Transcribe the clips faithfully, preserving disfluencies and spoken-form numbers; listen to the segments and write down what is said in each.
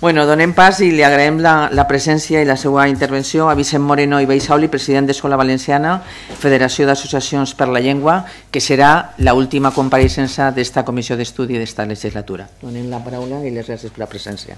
Bueno, donem pas i li agraïm la, la presència i la seva intervenció a Vicent Moreno i Beisauli, president d'Escola Valenciana, Federació d'Associacions per la Llengua, que serà l'última compareixença d'esta comissió d'estudi d'esta legislatura. Donem la paraula i les gràcies per la presència.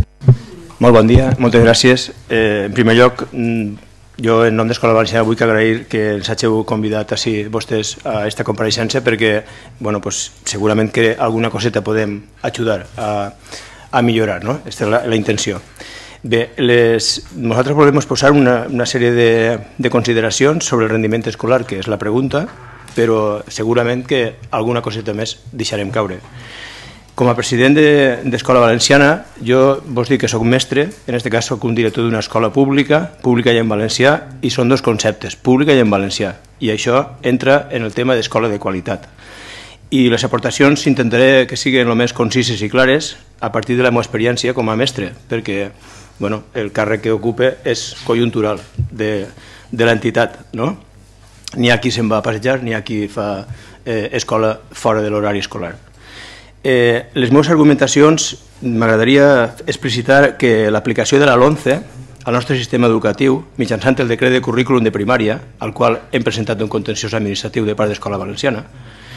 Molt bon dia, moltes gràcies. Eh, en primer lloc, jo en nom d'Escola Valenciana vull agrair que ens hàgiu convidat així vostès a aquesta compareixença perquè bueno, pues, segurament que alguna coseta podem ajudar a a millorar, no? Aquesta és la, la intenció. Bé, les, nosaltres volem posar una, una sèrie de, de consideracions sobre el rendiment escolar, que és la pregunta, però segurament que alguna coseta més deixarem caure. Com a president d'Escola de, Valenciana, jo vos dic que soc mestre, en aquest cas soc un director d'una escola pública, pública i en valencià, i són dos conceptes, pública i en valencià, i això entra en el tema d'escola de qualitat. I les aportacions intentaré que siguin el més concises i clares a partir de la meva experiència com a mestre, perquè bueno, el càrrec que ocupe és conjuntural de, de l'entitat. No? N'hi ha qui se'n va a passejar, n'hi ha qui fa eh, escola fora de l'horari escolar. Eh, les meves argumentacions m'agradaria explicitar que l'aplicació de la LOMCE al nostre sistema educatiu, mitjançant el decret de currículum de primària, al qual hem presentat un contenciós administratiu de part d'Escola Valenciana,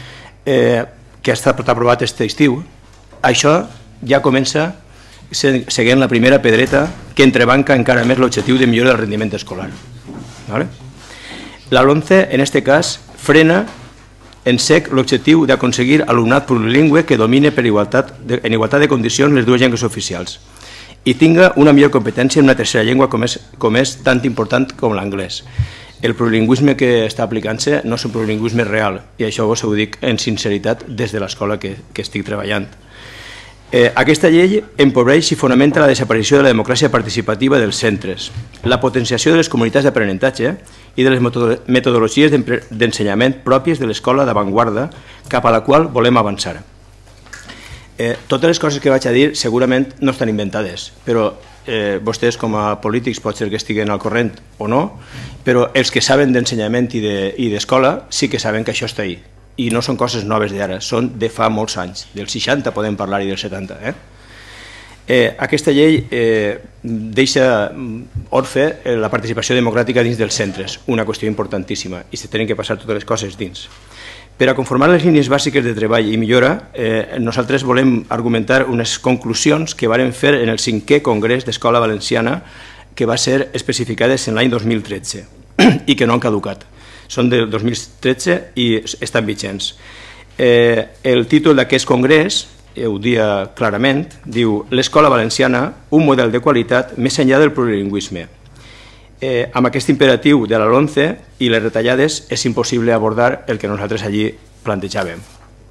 Eh, que ha estat aprovat aquest estiu, això ja comença seguint la primera pedreta que entrebanca encara més l'objectiu de millora del rendiment escolar. ¿Vale? La LOMCE, en aquest cas, frena en sec l'objectiu d'aconseguir alumnat plurilingüe que domine per igualtat de, en igualtat de condicions les dues llengües oficials i tinga una millor competència en una tercera llengua com és, com és tan important com l'anglès. El plurilingüisme que està aplicant-se no és un plurilingüisme real, i això vos ho dic en sinceritat des de l'escola que, que estic treballant. Eh, aquesta llei empobreix i fonamenta la desaparició de la democràcia participativa dels centres, la potenciació de les comunitats d'aprenentatge i de les metodologies d'ensenyament pròpies de l'escola d'avantguarda cap a la qual volem avançar. Eh, totes les coses que vaig a dir segurament no estan inventades, però Eh, vostès com a polítics pot ser que estiguen al corrent o no, però els que saben d'ensenyament i d'escola de, sí que saben que això està ahí. I no són coses noves d'ara, són de fa molts anys. Del seixanta podem parlar i del setanta. Eh? Eh, aquesta llei eh, deixa orfe la participació democràtica dins dels centres, una qüestió importantíssima, i se tenen que passar totes les coses dins. Per a conformar les línies bàsiques de treball i millora, eh, nosaltres volem argumentar unes conclusions que varen fer en el cinquè Congrés d'Escola Valenciana que va ser especificades en l'any dos mil tretze i que no han caducat. Són del dos mil tretze i estan vigents. Eh, el títol d'aquest congrés, eh, ho dia clarament, diu l'Escola Valenciana, un model de qualitat més enllà del plurilingüisme. Eh, amb aquest imperatiu de la LOMCE i les retallades és impossible abordar el que nosaltres allí plantejàvem.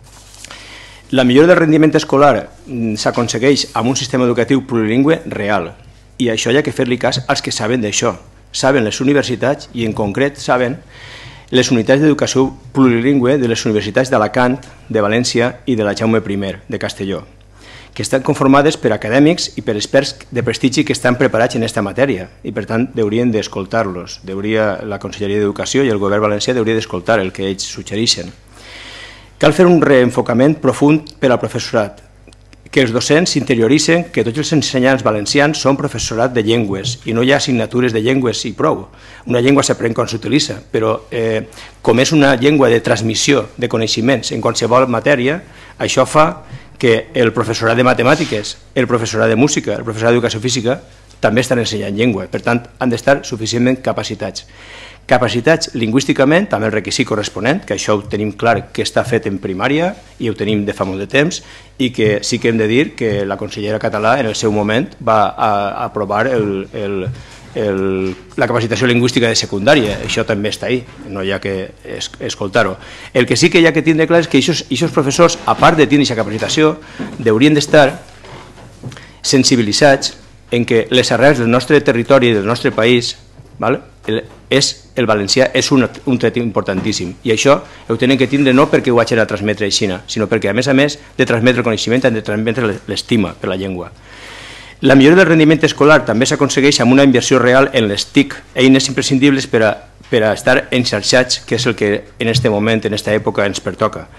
La millora del rendiment escolar s'aconsegueix amb un sistema educatiu plurilingüe real, i això hi ha que fer-li cas als que saben d'això. Saben les universitats i en concret saben les unitats d'educació plurilingüe de les universitats d'Alacant, de València i de la Jaume primer de Castelló, que estan conformades per acadèmics i per experts de prestigi que estan preparats en aquesta matèria i, per tant, haurien d'escoltar-los. La Conselleria d'Educació i el Govern valencià haurien d'escoltar el que ells suggereixen. Cal fer un reenfocament profund per al professorat, que els docents s'interioritzen que tots els ensenyants valencians són professorat de llengües i no hi ha assignatures de llengües i prou. Una llengua s'aprèn quan s'utilitza, però eh, com és una llengua de transmissió de coneixements en qualsevol matèria, això fa que el professorat de matemàtiques, el professorat de música, el professorat d'educació física també estan ensenyant llengua, per tant han d'estar suficientment capacitats. Capacitats lingüísticament, també el requisit corresponent, que això ho tenim clar que està fet en primària i ho tenim de fa molt de temps, i que sí que hem de dir que la consellera català en el seu moment va aprovar el, el, el, la capacitació lingüística de secundària, això també està ahí, no hi ha que escoltar-ho. El que sí que hi ha que tindre clar és que aquests professors, a part de tindre aquesta capacitació, haurien d'estar sensibilitzats en que les arrels del nostre territori i del nostre país, val? El, és, el valencià és un, un tret importantíssim, i això ho tenen que tindre no perquè ho hagin de transmetre així, sinó perquè a més a més de transmetre el coneixement han de transmetre l'estima per la llengua. La millora del rendiment escolar també s'aconsegueix amb una inversió real en les T I C, eines imprescindibles per a, per a estar enxarxats, que és el que en aquest moment, en aquesta època, ens pertoca.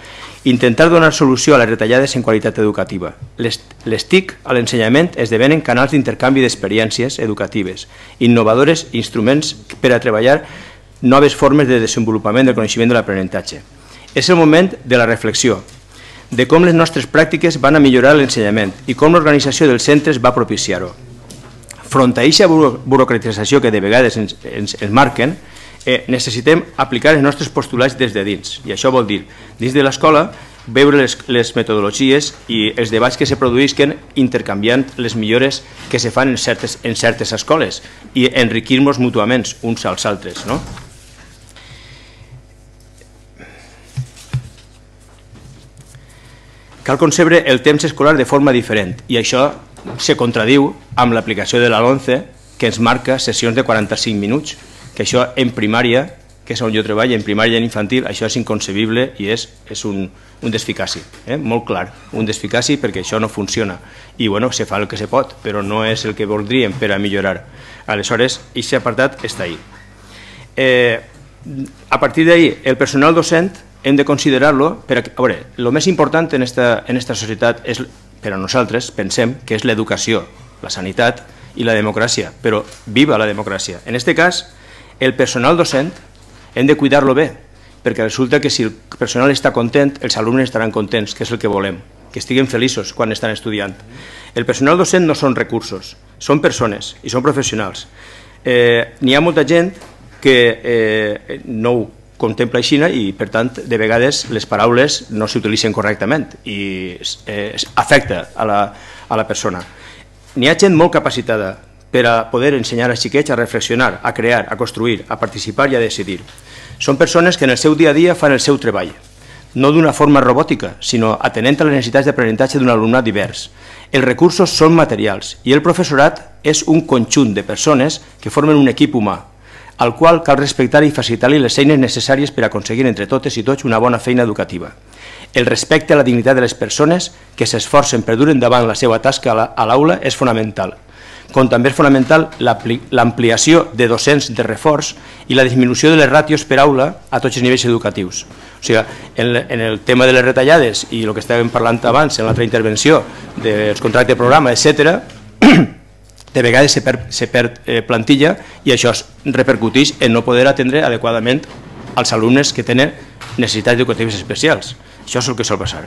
intentar donar solució a les retallades en qualitat educativa. Les, les T I C a l'ensenyament esdevenen canals d'intercanvi d'experiències educatives, innovadores i instruments per a treballar noves formes de desenvolupament del coneixement de l'aprenentatge. És el moment de la reflexió, de com les nostres pràctiques van a millorar l'ensenyament i com l'organització dels centres va propiciar-ho. Front a aquesta burocratització que de vegades ens, ens, ens marquen, eh, necessitem aplicar els nostres postulats des de dins. I això vol dir, dins de l'escola, veure les, les metodologies i els debats que se produïsquen intercanviant les millores que se fan en certes, en certes escoles i enriquir-nos mútuament uns als altres, no? Cal concebre el temps escolar de forma diferent i això se contradiu amb l'aplicació de la LOMCE que ens marca sessions de quaranta-cinc minuts, que això en primària, que és on jo treballo, en primària i en infantil, això és inconcebible i és, és un, un desficaci, eh? Molt clar, un desficaci perquè això no funciona. I bueno, se fa el que se pot, però no és el que voldríem per a millorar. Aleshores, aquest apartat està ahí. Eh, a partir d'ahí, el personal docent hem de considerar-lo, per a, a veure, el més important en esta, en esta societat és, per a nosaltres, pensem que és l'educació, la sanitat i la democràcia, però viva la democràcia. En aquest cas, el personal docent hem de cuidar-lo bé, perquè resulta que si el personal està content, els alumnes estaran contents, que és el que volem, que estiguen feliços quan estan estudiant. El personal docent no són recursos, són persones i són professionals. Eh, N'hi ha molta gent que eh, no ho contempla així i, per tant, de vegades les paraules no s'utilitzen correctament i eh, afecta a la, a la persona. N'hi ha gent molt capacitada per a poder ensenyar als xiquets a reflexionar, a crear, a construir, a participar i a decidir. Són persones que en el seu dia a dia fan el seu treball, no d'una forma robòtica, sinó atenent a les necessitats d'aprenentatge d'un alumnat divers. Els recursos són materials i el professorat és un conjunt de persones que formen un equip humà, al qual cal respectar i facilitar-li les eines necessàries per aconseguir entre totes i tots una bona feina educativa. El respecte a la dignitat de les persones que s'esforcen per dur endavant la seva tasca a l'aula és fonamental, com també és fonamental l'ampliació de docents de reforç i la disminució de les ràtios per aula a tots els nivells educatius. O sigui, en el tema de les retallades i el que estàvem parlant abans en l'altra intervenció dels contractes de programa, etcètera, de vegades se perd, se perd eh, plantilla i això es repercuteix en no poder atendre adequadament als alumnes que tenen necessitats educatives especials. Això és el que sol passar.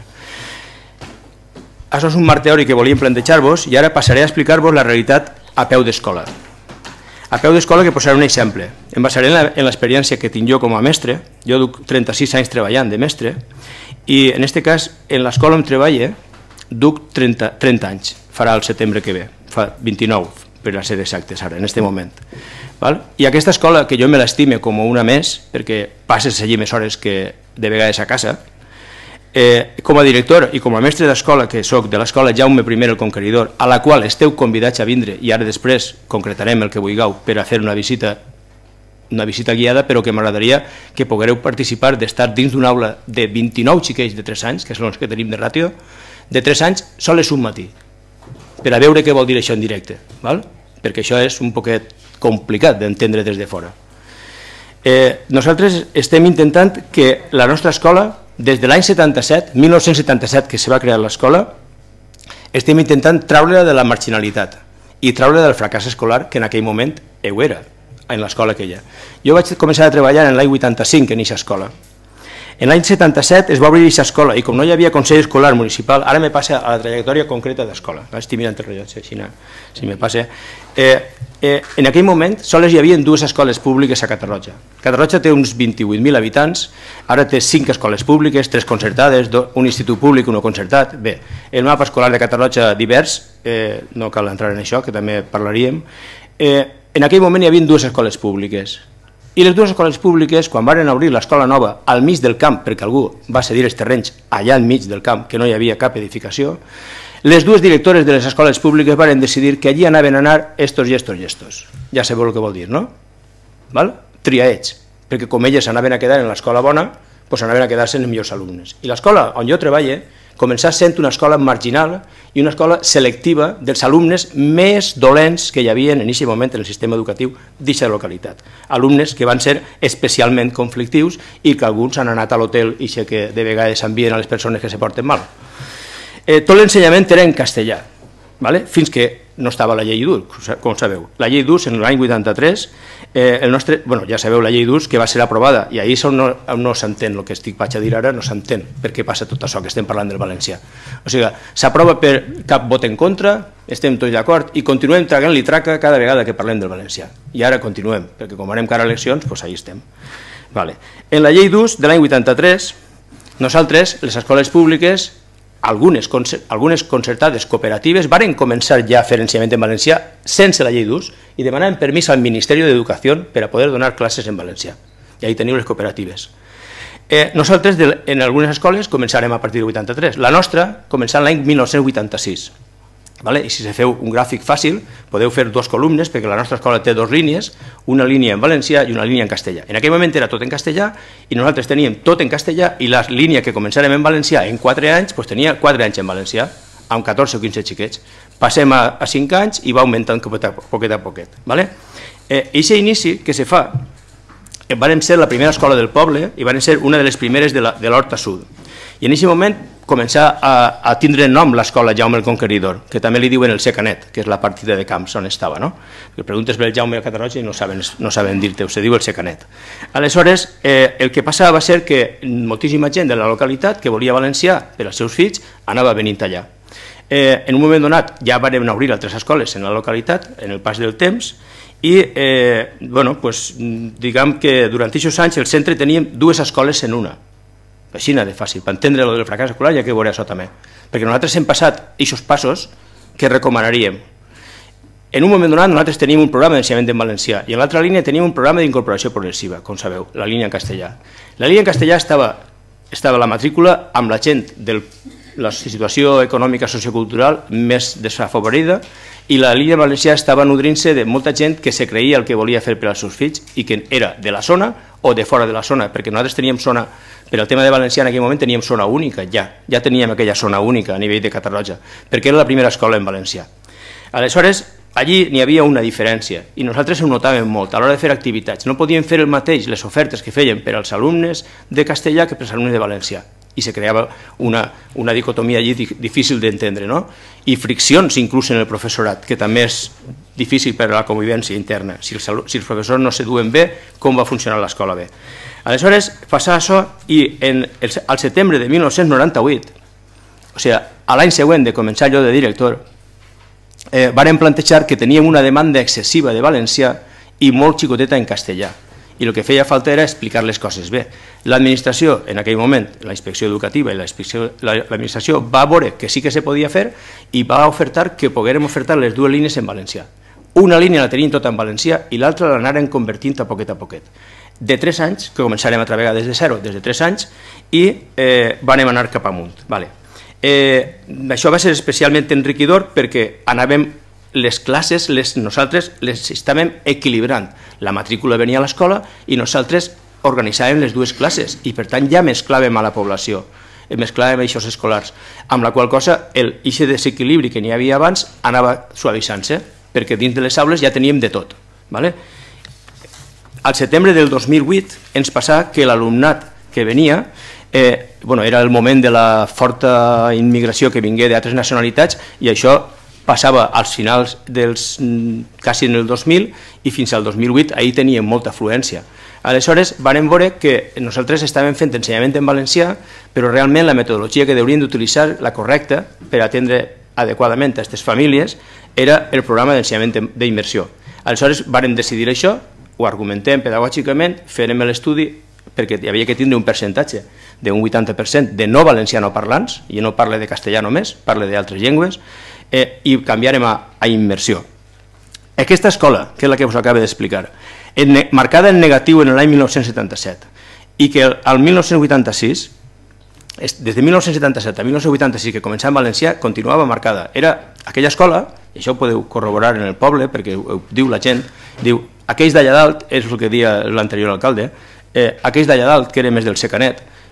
Això és un marc teòric que volíem plantejar-vos i ara passaré a explicar-vos la realitat a peu d'escola. A peu d'escola que posaré un exemple. Em basaré en l'experiència que tinc jo com a mestre. Jo duc trenta-sis anys treballant de mestre i en aquest cas en l'escola on treballe duc trenta, trenta anys, farà el setembre que ve, fa vint-i-nou per a ser exactes ara, en aquest moment. Val? I aquesta escola, que jo me l'estime com una més, perquè passes allí més hores que de vegades a casa, eh, com a director i com a mestre d'escola que soc de l'escola Jaume I el Conqueridor, a la qual esteu convidats a vindre i ara després concretarem el que vulgueu per a fer una visita una visita guiada, però que m'agradaria que poguereu participar d'estar dins d'una aula de vint-i-nou xiquets de tres anys, que són els que tenim de ràtio, de tres anys sols un matí, per a veure què vol dir això en directe, val? Perquè això és un poquet complicat d'entendre des de fora. Eh, nosaltres estem intentant que la nostra escola, des de l'any setanta-set, mil nou-cents setanta-set, que se va crear l'escola, estem intentant treure-la de la marginalitat i treure del fracàs escolar que en aquell moment ho era, en l'escola aquella. Jo vaig començar a treballar en l'any vuitanta-cinc en aquesta escola. En l'any setanta-set es va obrir aquesta escola i com no hi havia consell escolar municipal, ara me passa a la trajectòria concreta d'escola. Estic mirant el rellotge, si, no, si me passa. Eh, eh, en aquell moment sols hi havia dues escoles públiques a Catarroja. Catarroja té uns vint-i-vuit mil habitants, ara té cinc escoles públiques, tres concertades, un institut públic, un concertat. Bé, el mapa escolar de Catarroja divers, eh, no cal entrar en això, que també parlaríem. Eh, en aquell moment hi havia dues escoles públiques. I les dues escoles públiques, quan van obrir l'escola nova al mig del camp, perquè algú va cedir els terrenys allà enmig del camp, que no hi havia cap edificació, les dues directores de les escoles públiques van decidir que allí anaven a anar estos i estos i estos. Ja sabeu el que vol dir, no? Val? Triaets, perquè com elles anaven a quedar en l'escola bona, doncs anaven a quedar-se en els millors alumnes. I l'escola on jo treballo, començar sent una escola marginal i una escola selectiva dels alumnes més dolents que hi havia en aquest moment en el sistema educatiu d'aquesta localitat. Alumnes que van ser especialment conflictius i que alguns han anat a l'hotel i sé que de vegades envien a les persones que se porten mal. Tot l'ensenyament era en castellà, fins que no estava la llei d'ús, com sabeu. La llei d'ús en l'any vuitanta-tres, el nostre, bueno, ja sabeu la llei d'ús que va ser aprovada i ahir no s'entén el que estic vaig a dir ara, no s'entén per què passa tot això que estem parlant del valencià. O sigui, s'aprova per cap vot en contra, estem tots d'acord i continuem tragant-li traca cada vegada que parlem del valencià. I ara continuem, perquè com anem cara a eleccions, doncs ahí estem. En la llei d'ús de l'any vuitanta-tres, nosaltres, les escoles públiques, algunes concertades cooperatives varen començar ja a fer ensenyament en valencià sense la llei d'ús i demanaven permís al Ministeri d'Educació per a poder donar classes en valencià. I ahí teniu les cooperatives. Nosaltres en algunes escoles començarem a partir del vuitanta-tres. La nostra començarà l'any mil nou-cents vuitanta-sis. I si feu un gràfic fàcil, podeu fer dues columnes, perquè la nostra escola té dues línies, una línia en valencià i una línia en castellà. En aquell moment era tot en castellà i nosaltres teníem tot en castellà i la línia que començàrem en valencià en quatre anys, doncs tenia quatre anys en valencià, amb catorze o quinze xiquets. Passem a cinc anys i va augmentant poquet a poquet. I aquest inici que se fa, vam ser la primera escola del poble i vam ser una de les primeres de l'Horta Sud. I en aquest moment començar a tindre nom l'escola Jaume el Conqueridor, que també li diuen el Secanet, que és la partida de camps on estava. Preguntes per el Jaume de Catarroja i no saben dir-te, se diu el Secanet. Aleshores, el que passava va ser que moltíssima gent de la localitat que volia valencià per als seus fills anava venint allà. En un moment donat ja vam obrir altres escoles en la localitat, en el pas del temps, i diguem que durant aquests anys el centre teníem dues escoles en una. Així de fàcil, per entendre el fracàs escolar ja que veuré això també. Perquè nosaltres hem passat aquests passos que recomanaríem. En un moment donat nosaltres teníem un programa d'ensenyament en valencià i en l'altra línia teníem un programa d'incorporació progressiva, com sabeu, la línia en castellà. La línia en castellà estava la matrícula amb la gent de la situació econòmica sociocultural més desafavorida i la línia en valencià estava nodrint-se de molta gent que se creia el que volia fer per als seus fills i que era de la zona o de fora de la zona, perquè nosaltres teníem zona, per al tema de valencià en aquell moment teníem zona única, ja, ja teníem aquella zona única a nivell de Catarroja, perquè era la primera escola en valencià. Aleshores, allí n'hi havia una diferència i nosaltres ho notàvem molt a l'hora de fer activitats. No podíem fer el mateix les ofertes que fèiem per als alumnes de castellà que per als alumnes de valencià i se creava una dicotomia allí difícil d'entendre, no? I friccions inclús en el professorat, que també és difícil per a la convivència interna. Si els professors no se duen bé, com va funcionar l'escola bé? Aleshores, passa això i al setembre de mil nou-cents noranta-vuit, o sigui, a l'any següent de començar jo de director, vàrem plantejar que teníem una demanda excessiva de valencià i molt xicoteta en castellà. I el que feia falta era explicar les coses bé. L'administració, en aquell moment, la inspecció educativa i l'administració va veure que sí que se podia fer i va ofertar que poguérem ofertar les dues línies en valencià. Una línia la tenim tota en valencià i l'altra l'anaren convertint a poquet a poquet. De tres anys, que començarem a treballar des de zero, des de tres anys, i vam anar cap amunt. Això va ser especialment enriquidor perquè anàvem les classes, nosaltres les estàvem equilibrant. La matrícula venia a l'escola i nosaltres organitzàvem les dues classes i per tant ja mesclàvem a la població, mesclàvem eixos escolars, amb la qual cosa aquest desequilibri que n'hi havia abans anava suavitzant-se, perquè dins de les aules ja teníem de tot. Al setembre del dos mil vuit ens passà que l'alumnat que venia, era el moment de la forta immigració que vingué d'altres nacionalitats i això passava als finals dels quasi en el dos mil i fins al dos mil vuit ahir teníem molta afluència. Aleshores vam veure que nosaltres estàvem fent ensenyament en valencià, però realment la metodologia que hauríem d'utilitzar, la correcta, per atendre adequadament a aquestes famílies, era el programa d'ensenyament d'immersió. Aleshores vam decidir això, ho argumentem pedagògicament, farem l'estudi perquè hi havia que tindre un percentatge d'un vuitanta per cent de no valencianoparlants, i no parle de castellà només, parle d'altres llengües, i canviarem a immersió. Aquesta escola, que és la que us acabo d'explicar, marcada en negatiu en l'any mil nou-cents setanta-set i que al mil nou-cents vuitanta-sis, des de mil nou-cents setanta-set a mil nou-cents vuitanta-sis, que començava en valencià, continuava marcada. Era aquella escola, i això ho podeu corroborar en el poble, perquè ho diu la gent, diu, aquells d'allà dalt, és el que deia l'anterior alcalde, aquells d'allà dalt, que eren més del Secanet,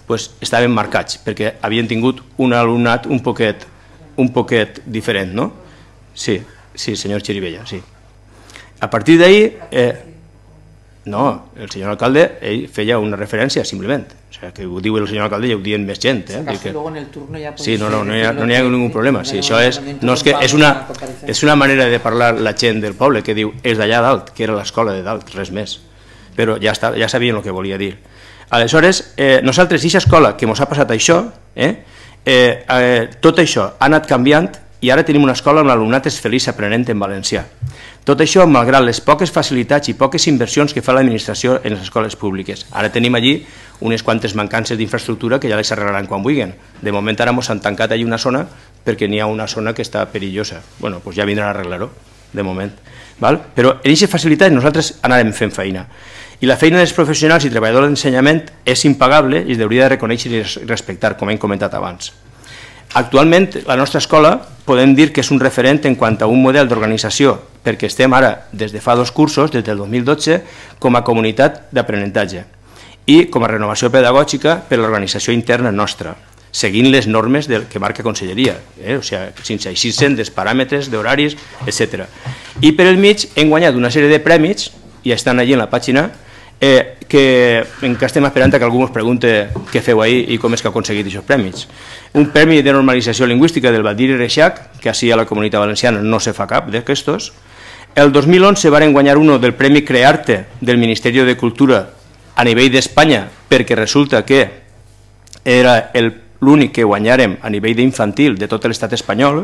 estaven marcats, perquè havien tingut un alumnat un poquet, un poquet diferent, no? Sí, sí, senyor Xirivella, sí. A partir d'ahí, eh, no, el senyor alcalde, ell feia una referència, simplement. O sigui, que ho diu el senyor alcalde i ho diuen més gent. Eh? Que... Luego en el turno ja sí, no, no, no hi ha, no hi ha ningú problema. Sí, això és, no, és, que és, una, és una manera de parlar la gent del poble que diu és d'allà dalt, que era l'escola de dalt, res més. Però ja, està, ja sabien el que volia dir. Aleshores, eh, nosaltres, aquesta escola que ens ha passat això, eh, eh, eh, tot això ha anat canviant i ara tenim una escola on l'alumnat és feliç aprenent en valencià. Tot això malgrat les poques facilitats i poques inversions que fa l'administració en les escoles públiques. Ara tenim allí unes quantes mancances d'infraestructura que ja les arreglaran quan vulguin. De moment ara ens han tancat allí una zona perquè n'hi ha una zona que està perillosa. Bueno, doncs ja vindran a arreglar-ho, de moment. Val? Però en aquestes facilitats nosaltres anarem fent feina. I la feina dels professionals i treballadors d'ensenyament és impagable i es hauria de reconèixer i respectar, com hem comentat abans. Actualment, la nostra escola podem dir que és un referent en quant a un model d'organització, perquè estem ara, des de fa dos cursos, des del dos mil dotze, com a comunitat d'aprenentatge i com a renovació pedagògica per a l'organització interna nostra, seguint les normes que marca Conselleria, eh? O sigui, sense eixir-se'n dels paràmetres, d'horaris, etcètera. I per el mig hem guanyat una sèrie de prèmits, i estan allí en la pàgina, Eh, que encara estem esperant que algú ens pregunte què feu ahir i com és que ha aconseguit aquests premis. Un premi de normalització lingüística del Valdir i Reixac, que així a la Comunitat Valenciana no se fa cap d'aquestos. El dos mil onze varen guanyar uno del Premi Crearte del Ministeri de Cultura a nivell d'Espanya, perquè resulta que era l'únic que guanyàrem a nivell d'infantil de tot l'estat espanyol,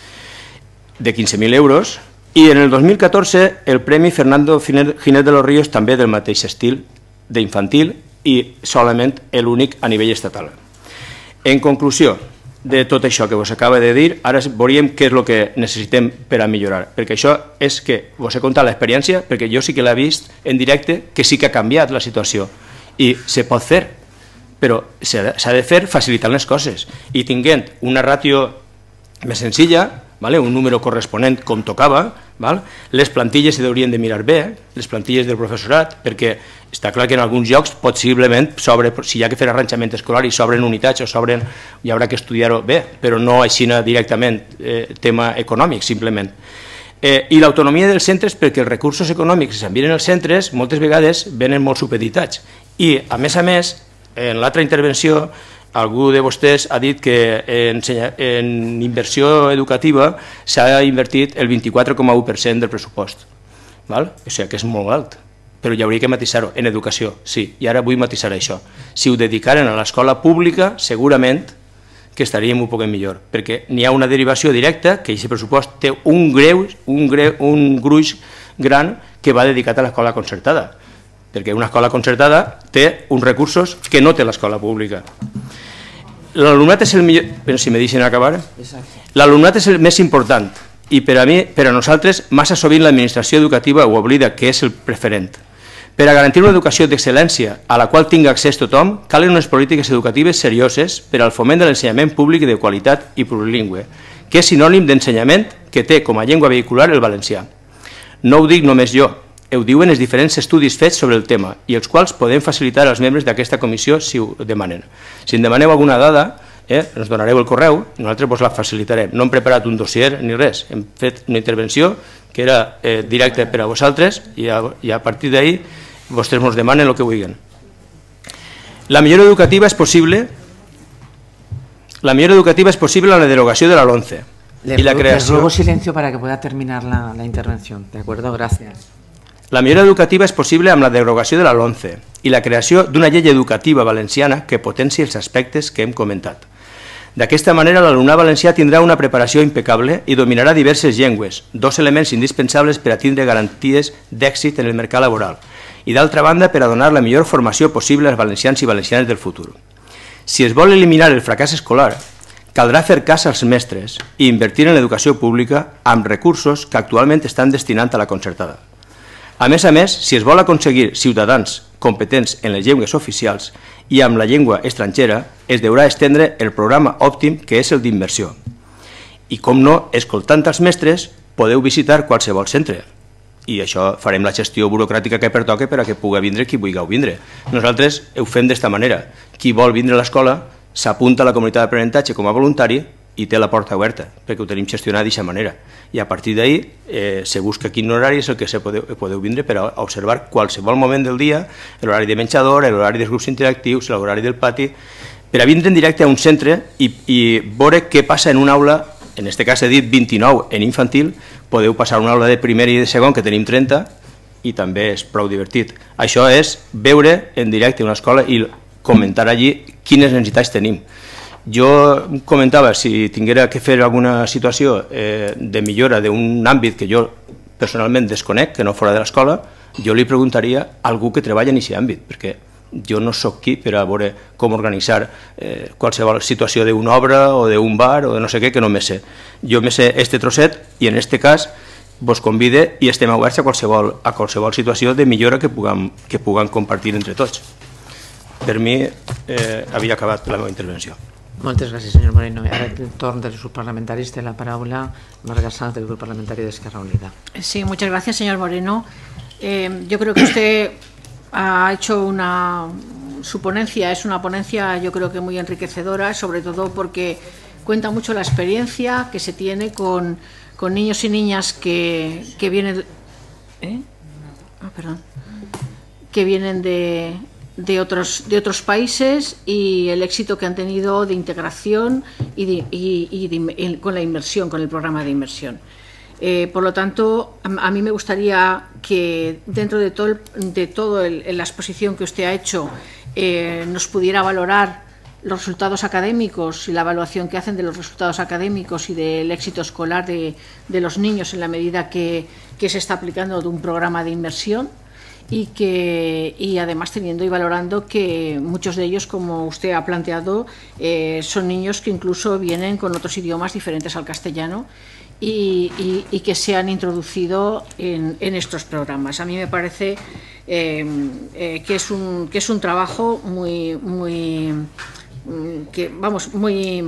de quinze mil euros. I en el dos mil catorze el Premi Fernando Ginés de los Ríos també del mateix estil d'infantil i solament l'únic a nivell estatal. En conclusió de tot això que vos acaba de dir, ara veuríem què és el que necessitem per a millorar, perquè això és que vos he contat l'experiència, perquè jo sí que l'he vist en directe, que sí que ha canviat la situació i se pot fer, però s'ha de fer facilitant les coses i tinguent una ràtio més senzilla, un número corresponent com tocava, les plantilles s'hi haurien de mirar bé, les plantilles del professorat, perquè està clar que en alguns llocs possiblement, si hi ha que fer arranjament escolar i s'obren unitats o s'obren, hi haurà que estudiar-ho bé, però no així directament tema econòmic, simplement. I l'autonomia dels centres, perquè els recursos econòmics que s'envien als centres moltes vegades venen molt supeditats. I, a més a més, en l'altra intervenció, algú de vostès ha dit que en inversió educativa s'ha invertit el vint-i-quatre coma u per cent del pressupost. O sigui que és molt alt, però hi hauria que matisar-ho. En educació, sí, i ara vull matisar això. Si ho dedicaren a l'escola pública, segurament que estaríem un poc millor, perquè n'hi ha una derivació directa, que aquest pressupost té un gruix gran que va dedicat a l'escola concertada, perquè una escola concertada té uns recursos que no té l'escola pública. L'alumnat és el millor... Però si me deixen acabar... L'alumnat és el més important i per a mi, per a nosaltres, massa sovint l'administració educativa ho oblida, que és el preferent. Per a garantir una educació d'excel·lència a la qual tingui accés tothom, calen unes polítiques educatives serioses per al foment de l'ensenyament públic de qualitat i plurilingüe, que és sinònim d'ensenyament que té com a llengua vehicular el valencià. No ho dic només jo, ho diuen els diferents estudis fets sobre el tema i els quals podem facilitar als membres d'aquesta comissió si ho demanen. Si em demaneu alguna dada, ens donareu el correu, nosaltres vos la facilitarem. No hem preparat un dossier ni res, hem fet una intervenció que era directa per a vosaltres i a partir d'ahir vostès ens demanen el que vulguin. La millora educativa és possible la millora educativa és possible amb la derogació de la LOMCE y la creació... Les ruego silencio para que pueda terminar la, la intervención, ¿de acuerdo? Gracias. La millora educativa és possible amb la derogació de la LOMCE i la creació d'una llei educativa valenciana que potenci els aspectes que hem comentat. D'aquesta manera, l'alumnat valencià tindrà una preparació impecable i dominarà diverses llengües, dos elements indispensables per a tindre garanties d'èxit en el mercat laboral, i d'altra banda per a donar la millor formació possible als valencians i valencianes del futur. Si es vol eliminar el fracàs escolar, caldrà fer cas als mestres i invertir en l'educació pública amb recursos que actualment estan destinant a la concertada. A més a més, si es vol aconseguir ciutadans competents en les llengües oficials i amb la llengua estrangera, es deurà estendre el programa òptim que és el d'immersió. I com no, escoltant els mestres, podeu visitar qualsevol centre i això farem la gestió burocràtica que pertoca per a que pugui vindre qui vulgui vindre. Nosaltres ho fem d'esta manera. Qui vol vindre a l'escola s'apunta a la comunitat d'aprenentatge com a voluntari i té la porta oberta, perquè ho tenim gestionat d'aquesta manera. I a partir d'ahir eh, se busca quin horari és el que se podeu, podeu vindre per a observar qualsevol moment del dia, l'horari de menjador, l'horari dels grups interactius, l'horari del pati, per a vindre en directe a un centre i, i veure què passa en una aula. En aquest cas he dit vint-i-nou en infantil, podeu passar una aula de primer i de segon, que tenim trenta, i també és prou divertit. Això és veure en directe una escola i comentar allí quines necessitats tenim. Jo comentava, si tinguera que fer alguna situació eh, de millora d'un àmbit que jo personalment desconec, que no fora de l'escola, jo li preguntaria a algú que treballa en aquest àmbit, perquè jo no sóc qui per a veure com organitzar eh, qualsevol situació d'una obra o d'un bar o de no sé què, que no me sé. Jo me sé este trosset i en este cas vos convide i estem oberts a qualsevol, a qualsevol situació de millora que puguem, que puguem compartir entre tots. Per mi eh, havia acabat la meva intervenció. Moltes gràcies, senyor Moreno. Ara el torn dels grups parlamentaris té la paraula Marga Sanz, del grup parlamentari d'Esquerra Unida. Sí, muchas gracias, señor Moreno. Eh, yo creo que usted ha hecho una, su ponencia, es una ponencia yo creo que muy enriquecedora, sobre todo porque cuenta mucho la experiencia que se tiene con, con niños y niñas que, que vienen, ¿eh? ah, perdón, que vienen de, de, otros, de otros países y el éxito que han tenido de integración y, de, y, y de, con la inmersión, con el programa de inmersión. Eh, por lo tanto, a, a mí me gustaría que dentro de todo, el, de todo el, la exposición que usted ha hecho eh, nos pudiera valorar los resultados académicos y la evaluación que hacen de los resultados académicos y del éxito escolar de, de los niños en la medida que, que se está aplicando de un programa de inmersión y, que, y además teniendo y valorando que muchos de ellos, como usted ha planteado, eh, son niños que incluso vienen con otros idiomas diferentes al castellano Y, y, y que se han introducido en, en estos programas. A mí me parece eh, eh, que, es un, que es un trabajo muy, muy, que, vamos, muy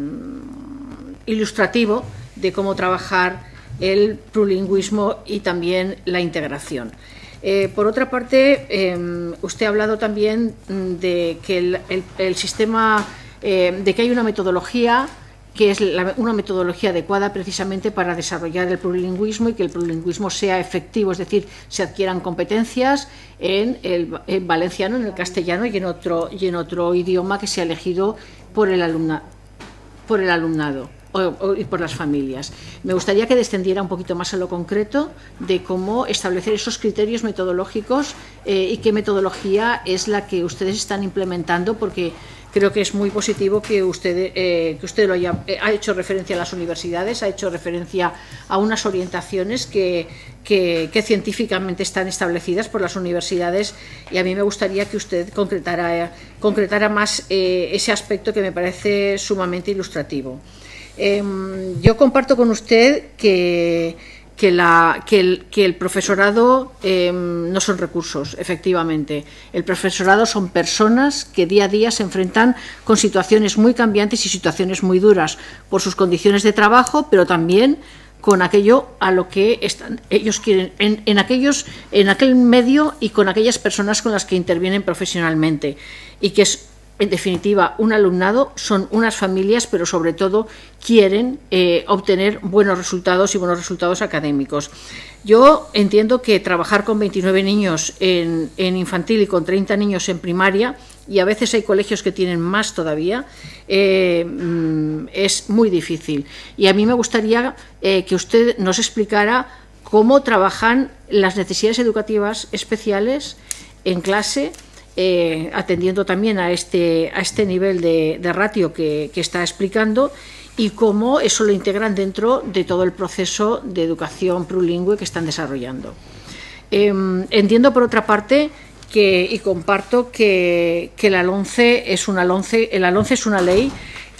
ilustrativo de cómo trabajar el plurilingüismo y también la integración. Eh, por otra parte, eh, usted ha hablado también de que el, el, el sistema, eh, de que hay una metodología que es la, una metodología adecuada precisamente para desarrollar el plurilingüismo y que el plurilingüismo sea efectivo, es decir, se adquieran competencias en el en valenciano, en el castellano y en otro, y en otro idioma que sea elegido por el, alumna, por el alumnado o, o, y por las familias. Me gustaría que descendiera un poquito más a lo concreto de cómo establecer esos criterios metodológicos eh, y qué metodología es la que ustedes están implementando, porque creo que es muy positivo que usted, eh, que usted lo haya eh, ha hecho referencia a las universidades, ha hecho referencia a unas orientaciones que, que, que científicamente están establecidas por las universidades, y a mí me gustaría que usted concretara, eh, concretara más eh, ese aspecto que me parece sumamente ilustrativo. Eh, yo comparto con usted que Que, la, que, el, que el profesorado eh, no son recursos, efectivamente. El profesorado son personas que día a día se enfrentan con situaciones muy cambiantes y situaciones muy duras por sus condiciones de trabajo, pero también con aquello a lo que están, ellos quieren, en, en, aquellos, en aquel medio y con aquellas personas con las que intervienen profesionalmente. Y que es, en definitiva, un alumnado, son unas familias, pero sobre todo quieren eh, obtener buenos resultados y buenos resultados académicos. Yo entiendo que trabajar con veintinueve niños en, en infantil y con treinta niños en primaria, y a veces hay colegios que tienen más todavía, eh, es muy difícil. Y a mí me gustaría eh, que usted nos explicara cómo trabajan las necesidades educativas especiales en clase, Eh, atendiendo también a este, a este nivel de, de ratio que, que está explicando, y cómo eso lo integran dentro de todo el proceso de educación plurilingüe que están desarrollando. Eh, entiendo, por otra parte, que, y comparto que, que la LOMCE es una LOMCE, la LOMCE es una ley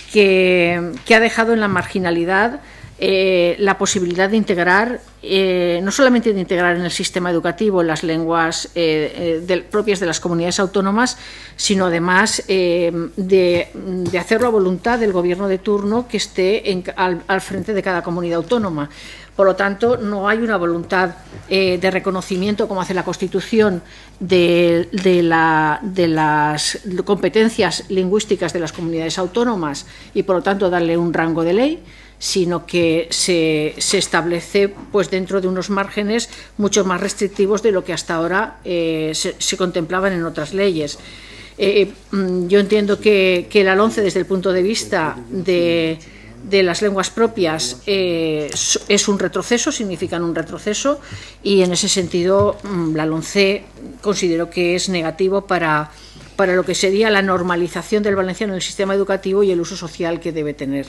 que, que ha dejado en la marginalidad Eh, la posibilidad de integrar, eh, no solamente de integrar en el sistema educativo las lenguas eh, de, propias de las comunidades autónomas, sino además eh, de, de hacerlo a voluntad del gobierno de turno que esté en, al, al frente de cada comunidad autónoma. Por lo tanto, no hay una voluntad eh, de reconocimiento, como hace la Constitución, de, de, la, de las competencias lingüísticas de las comunidades autónomas y, por lo tanto, darle un rango de ley, sino que se, se establece pues, dentro de unos márgenes mucho más restrictivos de lo que hasta ahora eh, se, se contemplaban en otras leyes. Eh, yo entiendo que, que la LOMCE, desde el punto de vista de... de las lenguas propias eh, es un retroceso, significan un retroceso, y en ese sentido la LOMCE considero que es negativo para, para lo que sería la normalización del valenciano en el sistema educativo y el uso social que debe tener.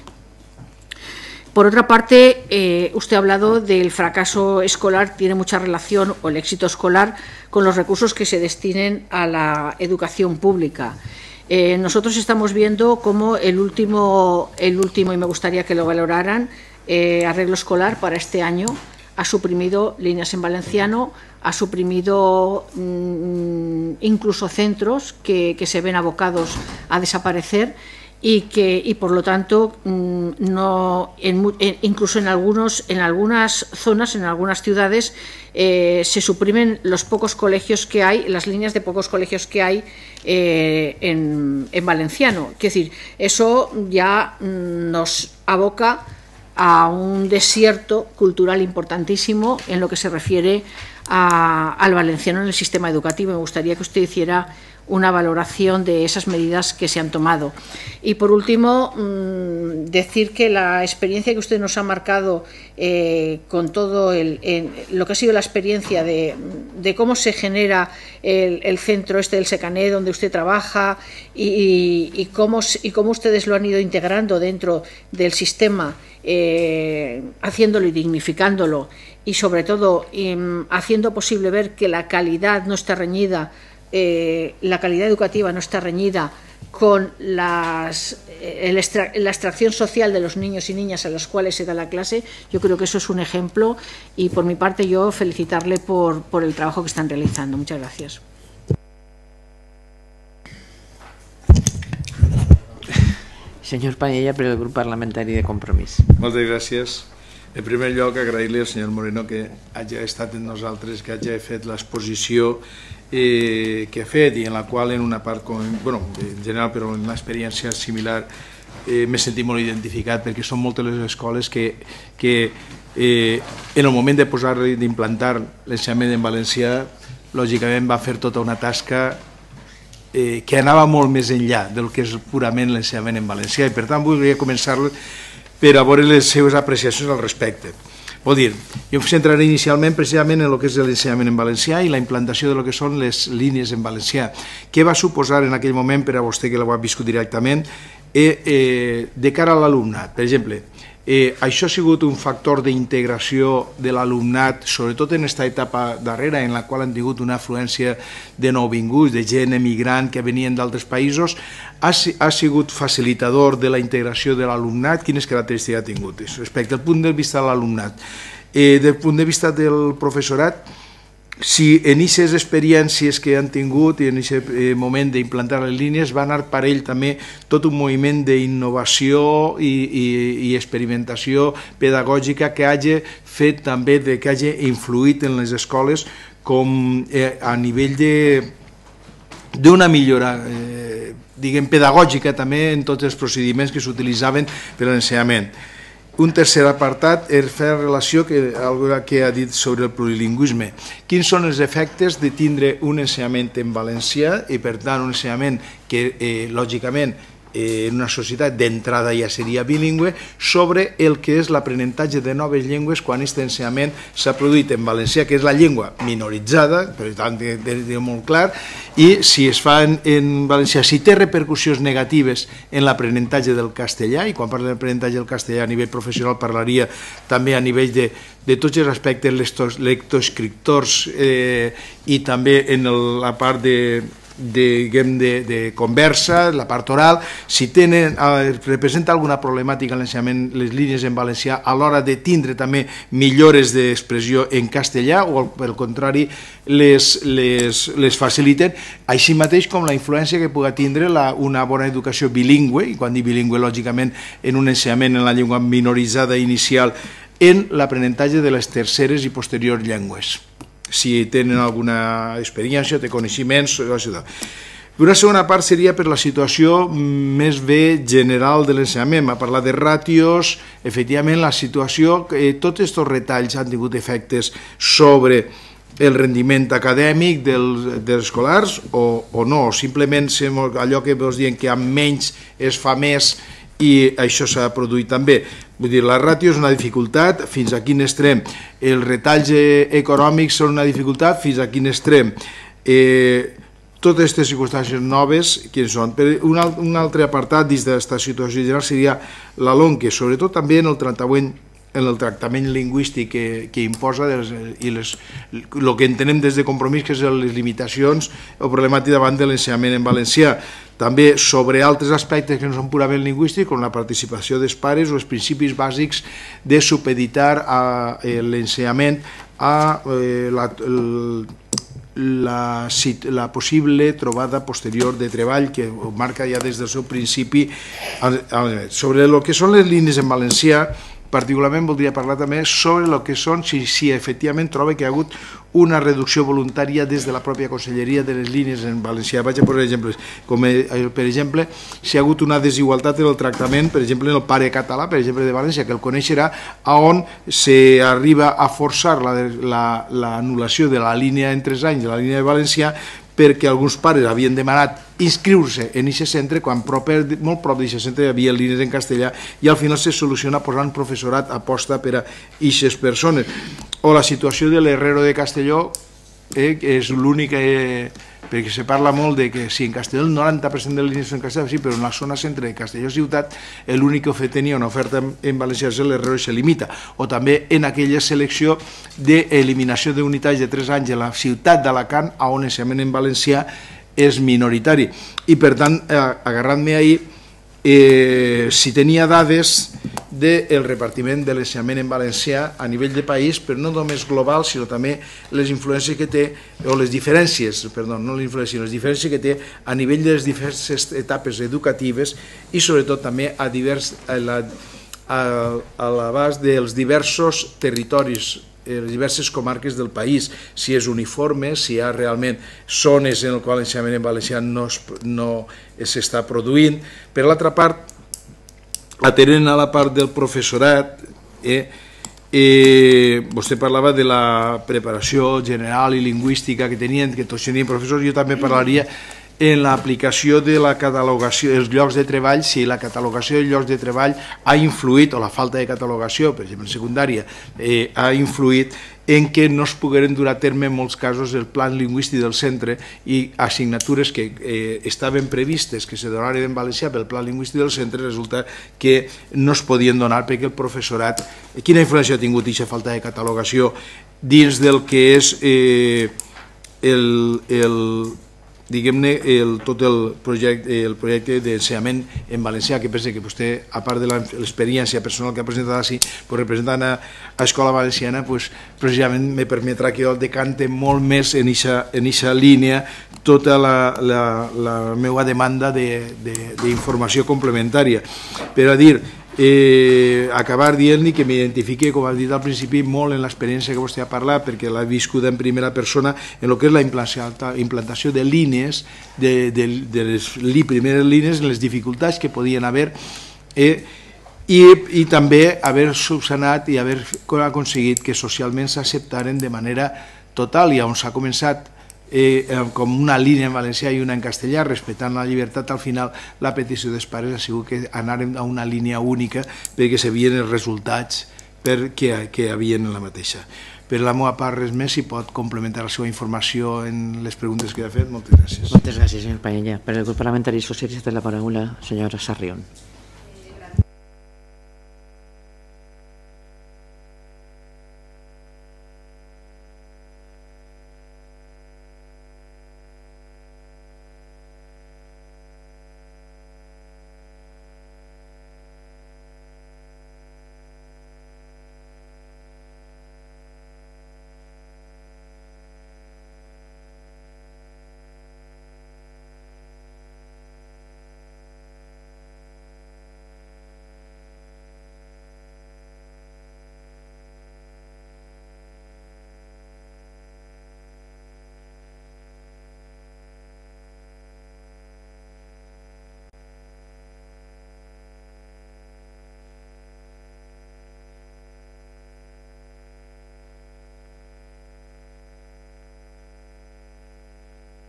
Por otra parte, eh, usted ha hablado del fracaso escolar, tiene mucha relación, o el éxito escolar, con los recursos que se destinen a la educación pública. Eh, nosotros estamos viendo cómo el último, el último, y me gustaría que lo valoraran, eh, arreglo escolar para este año ha suprimido líneas en valenciano, ha suprimido mmm, incluso centros que, que se ven abocados a desaparecer y que y por lo tanto mmm, no en, en, incluso en algunos en algunas zonas, en algunas ciudades eh, se suprimen los pocos colegios que hay, las líneas de pocos colegios que hay eh, en, en valenciano. Es decir, eso ya mmm, nos aboca a un desierto cultural importantísimo en lo que se refiere a, al valenciano en el sistema educativo. Me gustaría que usted hiciera una valoración de esas medidas que se han tomado. Y por último, mmm, decir que la experiencia que usted nos ha marcado eh, con todo el, en, lo que ha sido la experiencia de, de cómo se genera el, el centro este del Secané, donde usted trabaja, y, y, cómo, y cómo ustedes lo han ido integrando dentro del sistema, eh, haciéndolo y dignificándolo, y sobre todo eh, haciendo posible ver que la calidad no está reñida, Eh, la calidad educativa no está reñida con las, el extra, la extracción social de los niños y niñas a los cuales se da la clase. Yo creo que eso es un ejemplo, y por mi parte yo felicitarle por, por el trabajo que están realizando. Muchas gracias. Senyor Paella, per el grup parlamentari de Compromís. Moltes gràcies. En primer lloc, agrair-li al senyor Moreno que hagi estat amb nosaltres, que hagi fet l'exposició eh, que ha fet, i en la qual en una part, com, bueno, en general, però en una experiència similar, eh, m'he sentit molt identificat, perquè són moltes les escoles que, que eh, en el moment de posar d'implantar l'ensenyament en valencià, lògicament va fer tota una tasca eh, que anava molt més enllà del que és purament l'ensenyament en valencià, i per tant voldria començar per a veure les seves apreciacions al respecte. Vol dir, jo em centraré inicialment precisament en el que és l'ensenyament en valencià i la implantació de lo que són les línies en valencià. Què va suposar en aquell moment, per a vostè que ho ha viscut directament, eh, eh, de cara a l'alumnat? Per exemple, eh, això ha sigut un factor d'integració de l'alumnat, sobretot en aquesta etapa darrera, en la qual han tingut una afluència de nouvinguts, de gent emigrant que venien d'altres països. Ha, ha sigut facilitador de la integració de l'alumnat? Quines característiques ha tingut? Respecte al punt de vista de l'alumnat. Eh, del punt de vista del professorat, si en aquestes experiències que han tingut i en aquest moment d'implantar les línies va anar per ell també tot un moviment d'innovació i, i, i experimentació pedagògica que hagi fet també, de, que hagi influït en les escoles com eh, a nivell de d'una millora eh, diguem pedagògica també en tots els procediments que s'utilitzaven per a l'ensenyament. Un tercer apartat és fer relació que, que ha dit sobre el plurilingüisme. Quins són els efectes de tindre un ensenyament en valencià i, per tant, un ensenyament que, eh, lògicament, en una societat d'entrada ja seria bilingüe, sobre el que és l'aprenentatge de noves llengües quan aquest ensenyament s'ha produït en valencià, que és la llengua minoritzada, per tant, de, de, de molt clar, i si es fa en, en valencià, si té repercussions negatives en l'aprenentatge del castellà, i quan parla d'aprenentatge del castellà a nivell professional parlaria també a nivell de, de tots els aspectes lectoescriptors eh, i també en el, la part de De, de, de conversa, la part oral, si tenen, eh, representa alguna problemàtica en l'ensenyament les línies en valencià a l'hora de tindre també millores d'expressió en castellà o pel contrari les, les, les faciliten, així mateix com la influència que pugui tindre la, una bona educació bilingüe, i quan dic bilingüe lògicament en un ensenyament en la llengua minoritzada inicial en l'aprenentatge de les terceres i posteriors llengües, si tenen alguna experiència, té coneixements, etcètera. Una segona part seria per la situació més bé general de l'ensenyament. Ha parlat de ràtios, efectivament la situació, eh, tots aquests retalls han tingut efectes sobre el rendiment acadèmic dels, dels escolars o, o no, simplement allò que vos diem que amb menys es fa més i això s'ha produït també. Vull dir, la ràtio és una dificultat, fins a quin extrem. Els retalls econòmics són una dificultat, fins a quin extrem. Eh, totes aquestes circumstàncies noves, quins són? Un, un altre apartat dins d'aquesta situació general seria la LOMQE, sobretot també en el tractament, en el tractament lingüístic que, que imposa les, i les, el que entenem des de Compromís, que són les limitacions o problemàtica davant de l'ensenyament en valencià. També sobre altres aspectes que no són purament lingüístics, com la participació dels pares o els principis bàsics de supeditar l'ensenyament a eh, la, el, La, la possible trobada posterior de treball que ho marca ja des del seu principi. Sobre el que són les línies en valencià, particularment voldria parlar també sobre el que són, si, si efectivament troba que hi ha hagut una reducció voluntària des de la pròpia Conselleria de les línies en valencià. Vaig a posar exemples, com per exemple, si hi ha hagut una desigualtat en el tractament, per exemple, en el pare català, per exemple, de València, que el coneixerà, on s'arriba a forçar l'anul·lació de la línia en tres anys, de la línia de valencià, perquè alguns pares havien demanat inscriure-se en aquest centre quan proper, molt prop d'aquest centre hi havia línies en castellà i al final se soluciona posant professorat a posta per a aquestes persones. O la situació de l'Herrero de Castelló, eh, que és l'única, eh, perquè se parla molt de que si en Castelló el noranta per cent de les línies són en castellà, sí, però en la zona centre de Castelló ciutat l'únic que tenia una oferta en valencià és l'Herrero i se limita. O també en aquella selecció d'eliminació d'unitats de tres anys a la ciutat d'Alacant, on l'ensenyament en valencià és minoritari. I per tant, eh, agarrant-me ahir, eh, si tenia dades del repartiment de l'ensenyament en valencià a nivell de país, però no només global, sinó també les influències que té, o les diferències, perdó, no les influències, les diferències que té a nivell de les diverses etapes educatives i sobretot també a, divers, a, la, a, a l'abast dels diversos territoris, les diverses comarques del país, si és uniforme, si hi ha realment zones en les quals l'ensenyament en valencià no, no s'està produint. Per l'altra part, atenent a la part del professorat, eh, eh, vostè parlava de la preparació general i lingüística que tenien, que tots tenien professors, jo també parlaria en l'aplicació de la catalogació dels llocs de treball, si la catalogació dels llocs de treball ha influït, o la falta de catalogació, per exemple en secundària, eh, ha influït en què no es pogueren dur a terme en molts casos el plan lingüístic del centre i assignatures que eh, estaven previstes que se donaren en valencià pel plan lingüístic del centre, resulta que no es podien donar perquè el professorat... Quina influència ha tingut aquesta falta de catalogació dins del que és eh, el... el diguem-ne, tot el projecte, el projecte d'ensenyament en valencià, que pensa que vostè, a part de l'experiència personal que ha presentat així, representant a Escola Valenciana, precisament me permetrà que jo decante molt més en aquesta línia tota la meva demanda d'informació complementària. Per a dir, acabar dient-li que m'identifique, com ha dit al principi, molt en l'experiència que vostè ha parlat, perquè l'ha viscuda en primera persona, en el que és la implantació de línies, de les primeres línies, en les dificultats que podien haver, i també haver subsanat i haver aconseguit que socialment s'acceptaren de manera total, i on s'ha començat com una línia en valencià i una en castellà, respectant la llibertat. Al final la petició dels pares ha sigut que anàrem a una línia única perquè sabien els resultats que hi havia en la mateixa. Per la meva part res més, si pot complementar la seva informació en les preguntes que ha fet. Moltes gràcies. Moltes gràcies, senyor Paella. Per el grup parlamentari socialista de la paraula, senyora Sarrión.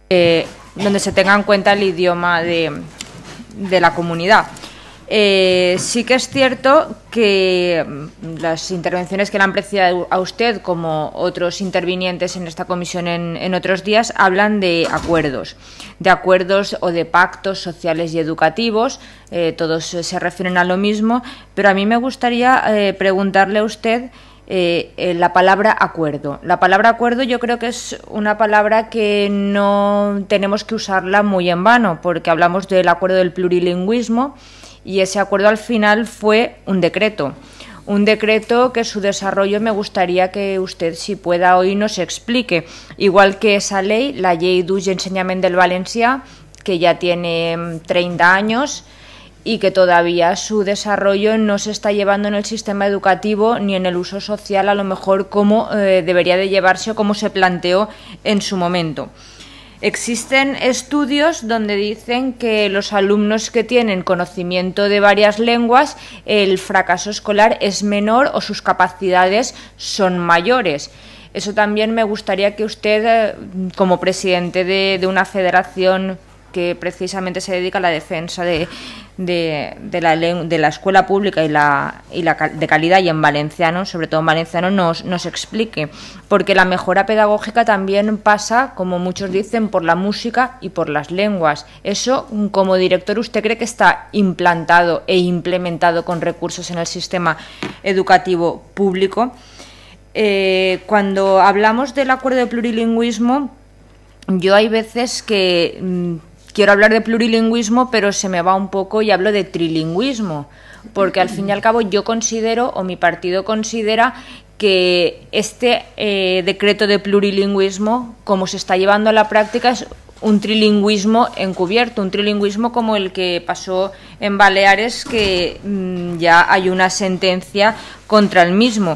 eh, donde se tenga en cuenta el idioma de, de la comunidad. Eh, sí que es cierto que las intervenciones que le han precedido a usted, como otros intervinientes en esta comisión en, en otros días, hablan de acuerdos, de acuerdos o de pactos sociales y educativos, eh, todos se refieren a lo mismo, pero a mí me gustaría eh, preguntarle a usted eh, eh, la palabra acuerdo. La palabra acuerdo yo creo que es una palabra que no tenemos que usarla muy en vano, porque hablamos del acuerdo del plurilingüismo, y ese acuerdo al final fue un decreto, un decreto que su desarrollo me gustaría que usted, si pueda, hoy nos explique. Igual que esa ley, la Llei d'Ús i Ensenyament del Valencià, que ya tiene treinta años y que todavía su desarrollo no se está llevando en el sistema educativo ni en el uso social, a lo mejor como eh, debería de llevarse o como se planteó en su momento. Existen estudios donde dicen que los alumnos que tienen conocimiento de varias lenguas, el fracaso escolar es menor o sus capacidades son mayores. Eso también me gustaría que usted, como presidente de, de una federación que precisamente se dedica a la defensa de, de, de, la, de la escuela pública y la, y la de calidad, y en valenciano, sobre todo en valenciano, nos, nos explique. Porque la mejora pedagógica también pasa, como muchos dicen, por la música y por las lenguas. Eso, como director, ¿usted cree que está implantado e implementado con recursos en el sistema educativo público? Eh, cuando hablamos del acuerdo de plurilingüismo, yo hay veces que mmm, quiero hablar de plurilingüismo, pero se me va un poco y hablo de trilingüismo, porque al fin y al cabo yo considero, o mi partido considera, que este eh, decreto de plurilingüismo, como se está llevando a la práctica, es un trilingüismo encubierto, un trilingüismo como el que pasó en Baleares, que mmm, ya hay una sentencia contra el mismo.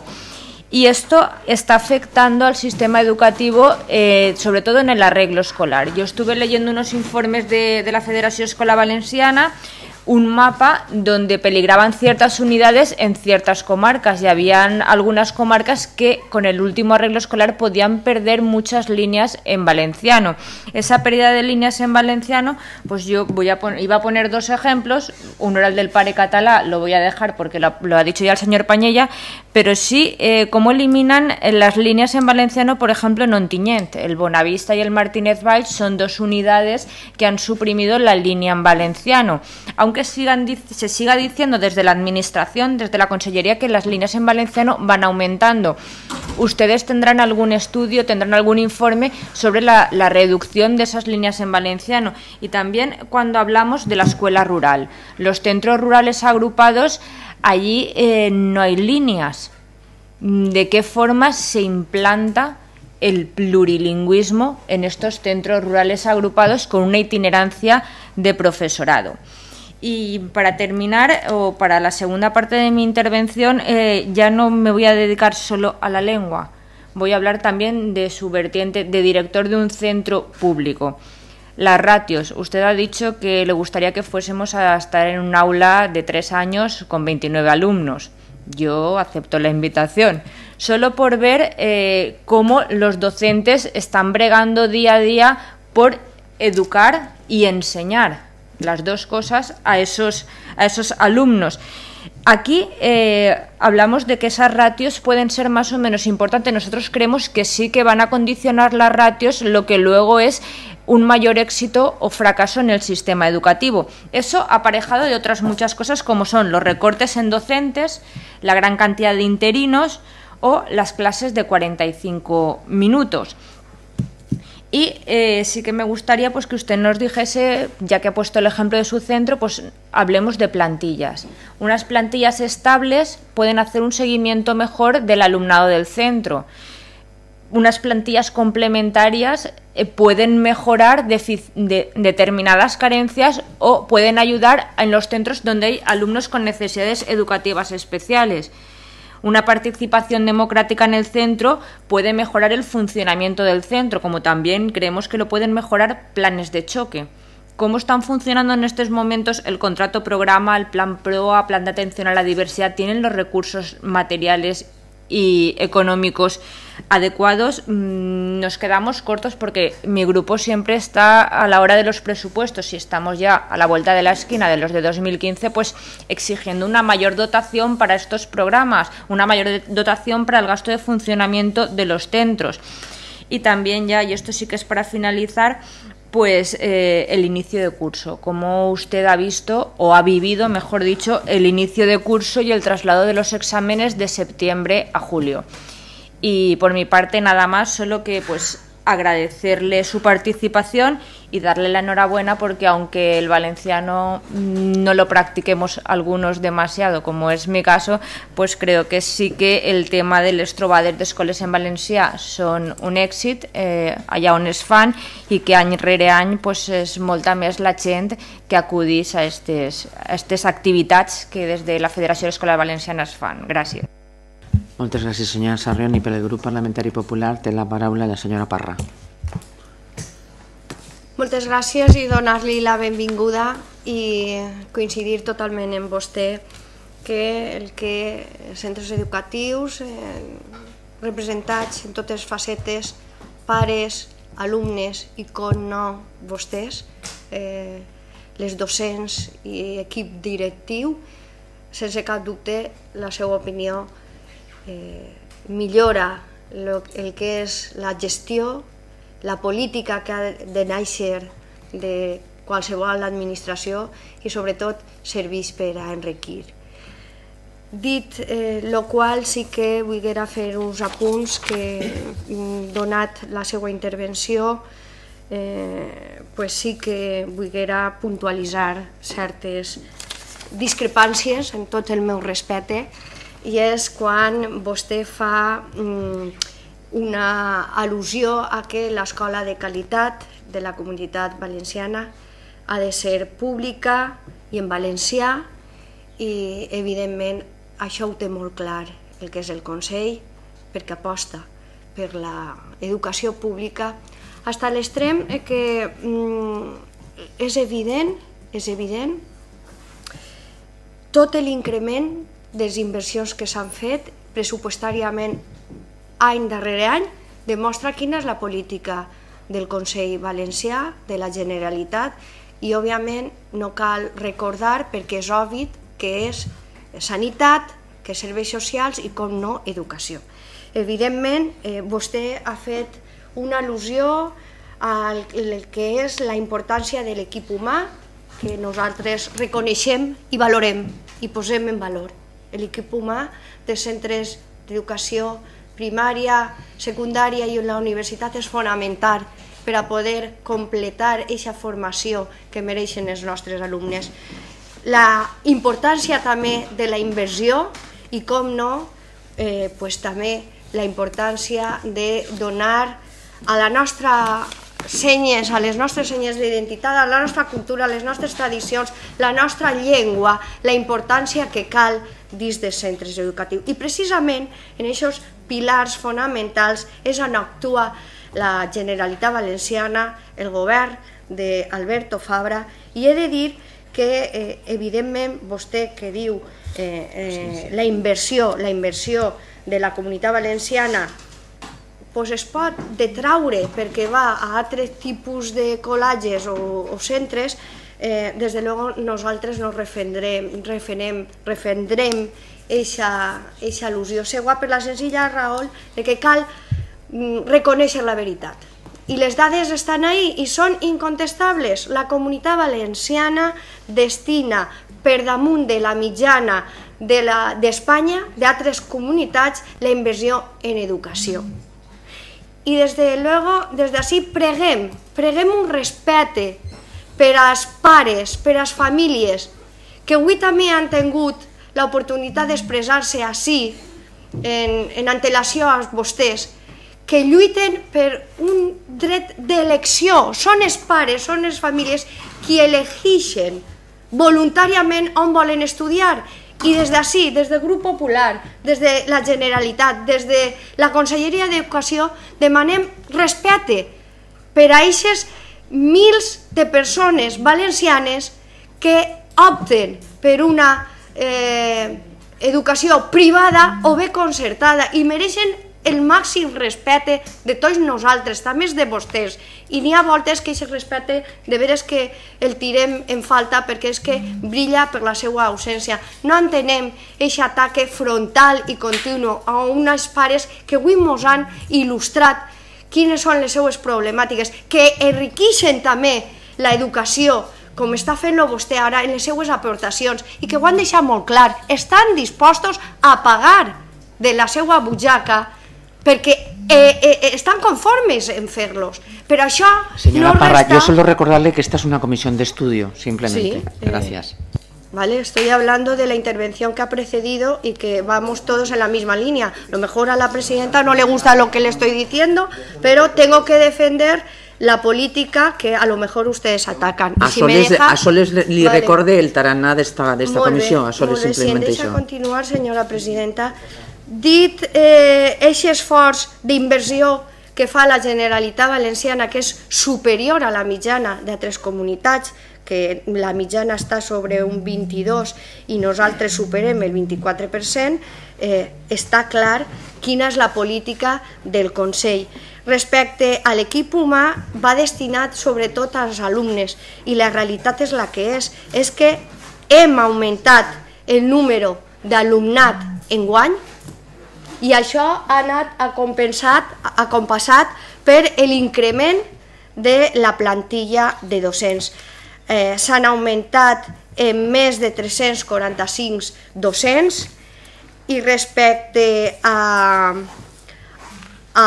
Y esto está afectando al sistema educativo, eh, sobre todo en el arreglo escolar. Yo estuve leyendo unos informes de, de la Federació Escolar Valenciana, un mapa donde peligraban ciertas unidades en ciertas comarcas, y habían algunas comarcas que con el último arreglo escolar podían perder muchas líneas en valenciano. Esa pérdida de líneas en valenciano, pues yo voy a poner, iba a poner dos ejemplos. Uno era el del pare catalá, lo voy a dejar porque lo, lo ha dicho ya el señor Pañella, pero sí eh, cómo eliminan las líneas en valenciano, por ejemplo, en Ontinyent. El Bonavista y el Martínez Valls son dos unidades que han suprimido la línea en valenciano, aunque que sigan, se siga diciendo desde la administración, desde la consellería, que las líneas en valenciano van aumentando. ¿Ustedes tendrán algún estudio, tendrán algún informe sobre la, la reducción de esas líneas en valenciano? Y también cuando hablamos de la escuela rural, los centros rurales agrupados, allí eh, no hay líneas. ¿De qué forma se implanta el plurilingüismo en estos centros rurales agrupados con una itinerancia de profesorado? Y para terminar, o para la segunda parte de mi intervención, eh, ya no me voy a dedicar solo a la lengua. Voy a hablar también de su vertiente de director de un centro público. Las ratios. Usted ha dicho que le gustaría que fuésemos a estar en un aula de tres años con veintinueve alumnos. Yo acepto la invitación, solo por ver eh, cómo los docentes están bregando día a día por educar y enseñar, las dos cosas, a esos, a esos alumnos. Aquí eh, hablamos de que esas ratios pueden ser más o menos importantes. Nosotros creemos que sí, que van a condicionar las ratios, lo que luego es un mayor éxito o fracaso en el sistema educativo. Eso aparejado de otras muchas cosas, como son los recortes en docentes, la gran cantidad de interinos o las clases de cuarenta y cinco minutos. Y eh, sí que me gustaría pues que usted nos dijese, ya que ha puesto el ejemplo de su centro, pues hablemos de plantillas. Unas plantillas estables pueden hacer un seguimiento mejor del alumnado del centro. Unas plantillas complementarias eh, pueden mejorar de, de, determinadas carencias o pueden ayudar en los centros donde hay alumnos con necesidades educativas especiales. Una participación democrática en el centro puede mejorar el funcionamiento del centro, como también creemos que lo pueden mejorar planes de choque. ¿Cómo están funcionando en estos momentos el contrato programa, el plan PROA, plan de atención a la diversidad? ¿Tienen los recursos materiales y económicos adecuados, nos quedamos cortos porque mi grupo siempre está a la hora de los presupuestos y estamos ya a la vuelta de la esquina de los de dos mil quince, pues exigiendo una mayor dotación para estos programas, una mayor dotación para el gasto de funcionamiento de los centros. Y también ya, y esto sí que es para finalizar, pues eh, el inicio de curso. Como usted ha visto, o ha vivido, mejor dicho, el inicio de curso y el traslado de los exámenes de septiembre a julio. Y por mi parte nada más, solo que pues agradecerle su participación y darle la enhorabuena porque aunque el valenciano no lo practiquemos algunos demasiado, como es mi caso, pues creo que sí que el tema de les trobades d'escoles en valencià són un èxit, eh, allà on es fan, i que any rere any pues, és molta més la gent que acudís a aquestes activitats que des de la Federació d'Escoles Valencianes fan. Gràcies. Moltes gràcies, senyora Sarrión. I per el grup parlamentari popular té la paraula la senyora Parra. Moltes gràcies i donar-li la benvinguda i coincidir totalment amb vostè que el que els centres educatius eh, representats en totes facetes, pares, alumnes i com no vostès, eh, les docents i equip directiu, sense cap dubte la seva opinió Eh, millora lo, el que és la gestió, la política que ha de néixer de qualsevol administració i sobretot serveix per a enriquir. Dit eh, lo qual sí que volguera fer uns apunts que, donat la seva intervenció, eh, pues sí que volguera puntualitzar certes discrepàncies en tot el meu respecte, i és quan vostè fa una al·lusió a que l'escola de qualitat de la Comunitat Valenciana ha de ser pública i en valencià i, evidentment, això ho té molt clar el que és el Consell, perquè aposta per l'educació pública, fins a l'extrem que és evident, és evident, tot l'increment de les inversions que s'han fet pressupostàriament any darrere any demostra quina és la política del Consell Valencià, de la Generalitat, i òbviament no cal recordar perquè és obvi que és sanitat, que és serveis socials i, com no, educació. Evidentment, vostè ha fet una al·lusió al que és la importància de l'equip humà, que nosaltres reconeixem i valorem i posem en valor. L'equip humà dels centres d'educació primària, secundària i la universitat és fonamental per a poder completar aquesta formació que mereixen els nostres alumnes. La importància també de la inversió i, com no, també la importància de donar a la nostra senyes, a les nostres senyes d'identitat, a la nostra cultura, a les nostres tradicions, la nostra llengua, la importància que cal dins dels centres educatius. I precisament en aquests pilars fonamentals és on actua la Generalitat Valenciana, el govern d'Alberto Fabra, i he de dir que, evidentment, vostè que diu la inversió, la inversió de la Comunitat Valenciana es pot detraure perquè va a altres tipus de col·legis o centres, des de luego nosaltres no refendrem aquesta al·lusió seva per la senzilla raó que cal reconèixer la veritat. I les dades estan ahí i són incontestables. La Comunitat Valenciana destina per damunt de la mitjana d'Espanya, d'altres comunitats, la inversió en educació. I des de luego, des d'ací preguem, preguem un respecte per als pares, per a les famílies, que avui també han tingut l'oportunitat d'expressar-se ací, en antelació a vostès, que lluiten per un dret d'elecció. Són els pares, són les famílies qui elegeixen voluntàriament on volen estudiar. I des d'ací, des del Grup Popular, des de la Generalitat, des de la Conselleria d'Educació, demanem respecte per a aquestes mils de persones valencianes que opten per una educació privada o bé concertada i mereixen el màxim respecte de tots nosaltres, també de vostès. I n'hi ha voltes que aquest respecte de veres que el tirem en falta perquè és que brilla per la seva ausència. No entenem aquest atac frontal i continu a uns pares que avui ens han il·lustrat quines són les seues problemàtiques, que enriqueixen també l'educació, com està fent-lo vostè ara en les seues aportacions, i que ho han deixat molt clar, estan dispostos a pagar de la seva butxaca perquè eh, eh, estan conformes en fer-los. Però això Señora no Parra, resta... yo solo recordarle que esta es una comisión de estudio, simplemente. Sí, eh, Gracias. Vale, estoy hablando de la intervención que ha precedido y que vamos todos en la misma línea. A lo mejor a la presidenta no le gusta lo que le estoy diciendo, pero tengo que defender la política que a lo mejor ustedes atacan. A si Soles, deja... a Soles li vale. recorde el taraná d'esta comissió, a Soles molt bé, simplement si em deixa això. continuar, senyora presidenta. Dit eh, aquest esforç d'inversió que fa la Generalitat Valenciana, que és superior a la mitjana d'altres comunitats, que la mitjana està sobre un vint-i-dos i nosaltres superem el vint-i-quatre per cent, eh, està clar quina és la política del Consell. Respecte a l'equip humà, va destinat sobretot als alumnes, i la realitat és la que és, és que hem augmentat el número d'alumnat enguany, i això ha anat acompensat, acompassat per l'increment de la plantilla de docents. Eh, S'han augmentat en més de tres-cents quaranta-cinc docents, i respecte a, a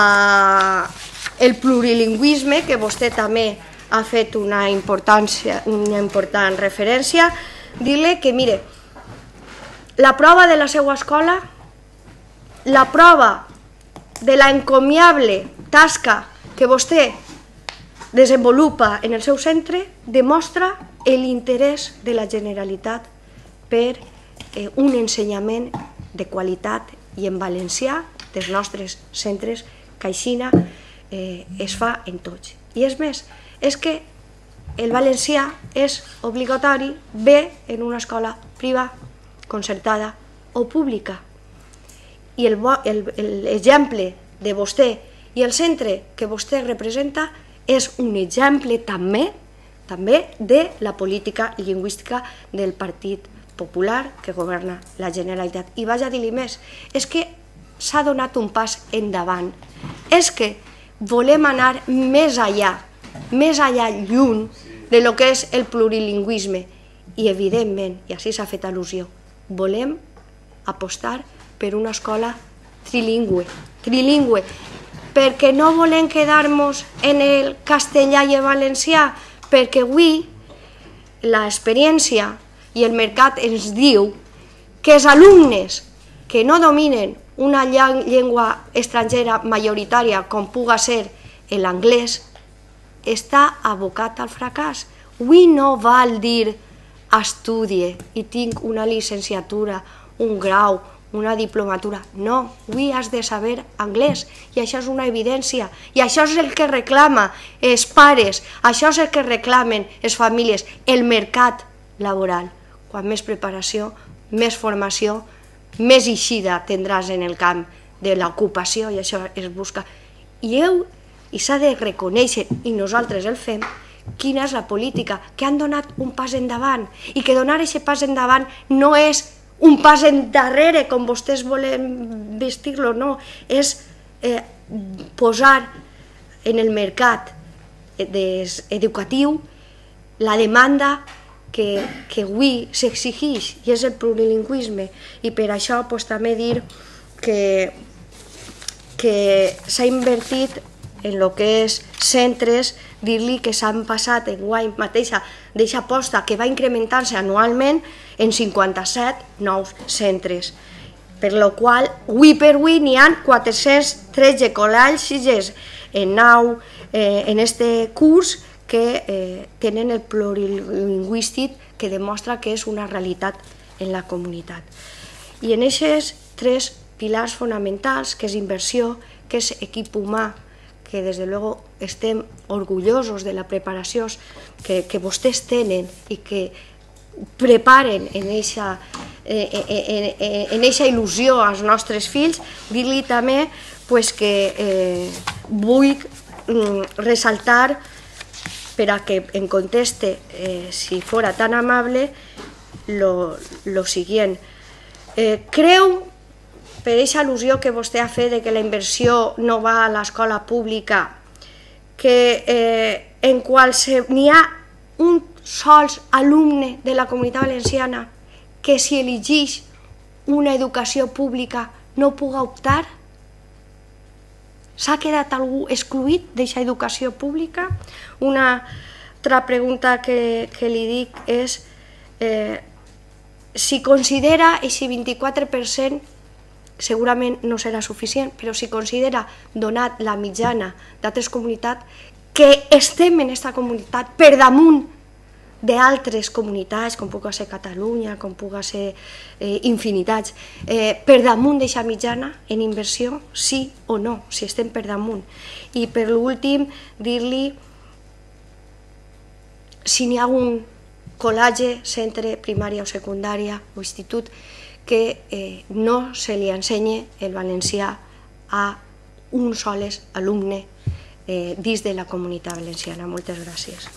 el plurilingüisme, que vostè també ha fet una, importància, una important referència, dir-li que, mire, la prova de la seva escola, la prova de la encomiable tasca que vostè desenvolupa en el seu centre demostra l'interès de la Generalitat per eh, un ensenyament de qualitat i en valencià dels nostres centres, que així eh, es fa en tots. I és més, és que el valencià és obligatori bé en una escola privada, concertada o pública. I l'exemple de vostè i el centre que vostè representa és un exemple també també de la política lingüística del Partit Popular que governa la Generalitat. I vaig a dir-li més, és que s'ha donat un pas endavant, és que volem anar més allà, més allà lluny de lo que és el plurilingüisme, i evidentment, i així s'ha fet al·lusió, volem apostar per una escola trilingüe, trilingüe, perquè no volem quedar-nos en el castellà i el valencià, perquè avui l'experiència i el mercat ens diu que els alumnes que no dominen una llengua estrangera majoritària com puga ser l'anglès està abocat al fracàs. Avui no val dir estudie i tinc una llicenciatura, un grau, una diplomatura. No, avui has de saber anglès, i això és una evidència, i això és el que reclama els pares, això és el que reclamen les famílies, el mercat laboral. Quan més preparació, més formació, més eixida tindràs en el camp de l'ocupació, i això es busca. I heu, i s'ha de reconèixer, i nosaltres el fem, quina és la política, que han donat un pas endavant, i que donar aquest pas endavant no és un pas endarrere, com vostès volen vestir-lo, no, és eh, posar en el mercat educatiu la demanda que, que avui s'exigeix, i és el plurilingüisme, i per això pues, també dir que, que s'ha invertit en el que és centres, dir-li que s'han passat en guany mateixa d'eixa aposta que va incrementar-se anualment en cinquanta-set nous centres, per la qual avui per avui n'hi ha quatre-cents tretze col·legis en nou en este curs que eh, tenen el plurilingüístic, que demostra que és una realitat en la comunitat. I en aquests tres pilars fonamentals, que és inversió, que és equip humà, que des de luego estem orgullosos de la preparació que, que vostès tenen i que preparen en aquesta en aquesta il·lusió als nostres fills, dir-li també que vull ressaltar, per a que em conteste, si fora tan amable, lo següent. Creu, per aquesta al·lusió que vostè ha fet de que la inversió no va a l'escola pública, que en qual n'hi ha un sol alumne de la Comunitat Valenciana que si elegeix una educació pública no puga optar? S'ha quedat algú excluït d'aquesta educació pública? Una altra pregunta que li dic és si considera, i si vint-i-quatre per cent segurament no serà suficient, però si considera, donat la mitjana d'altres comunitats, que estem en aquesta comunitat per damunt d'altres comunitats, com puga ser Catalunya, com puga ser infinitats, per damunt d'aquesta mitjana en inversió, sí o no, si estem per damunt. I per l'últim, dir-li si n'hi ha un col·legi, centre, primària o secundària o institut que no se li ensenyi el valencià a un sol alumne dins de la Comunitat Valenciana. Moltes gràcies.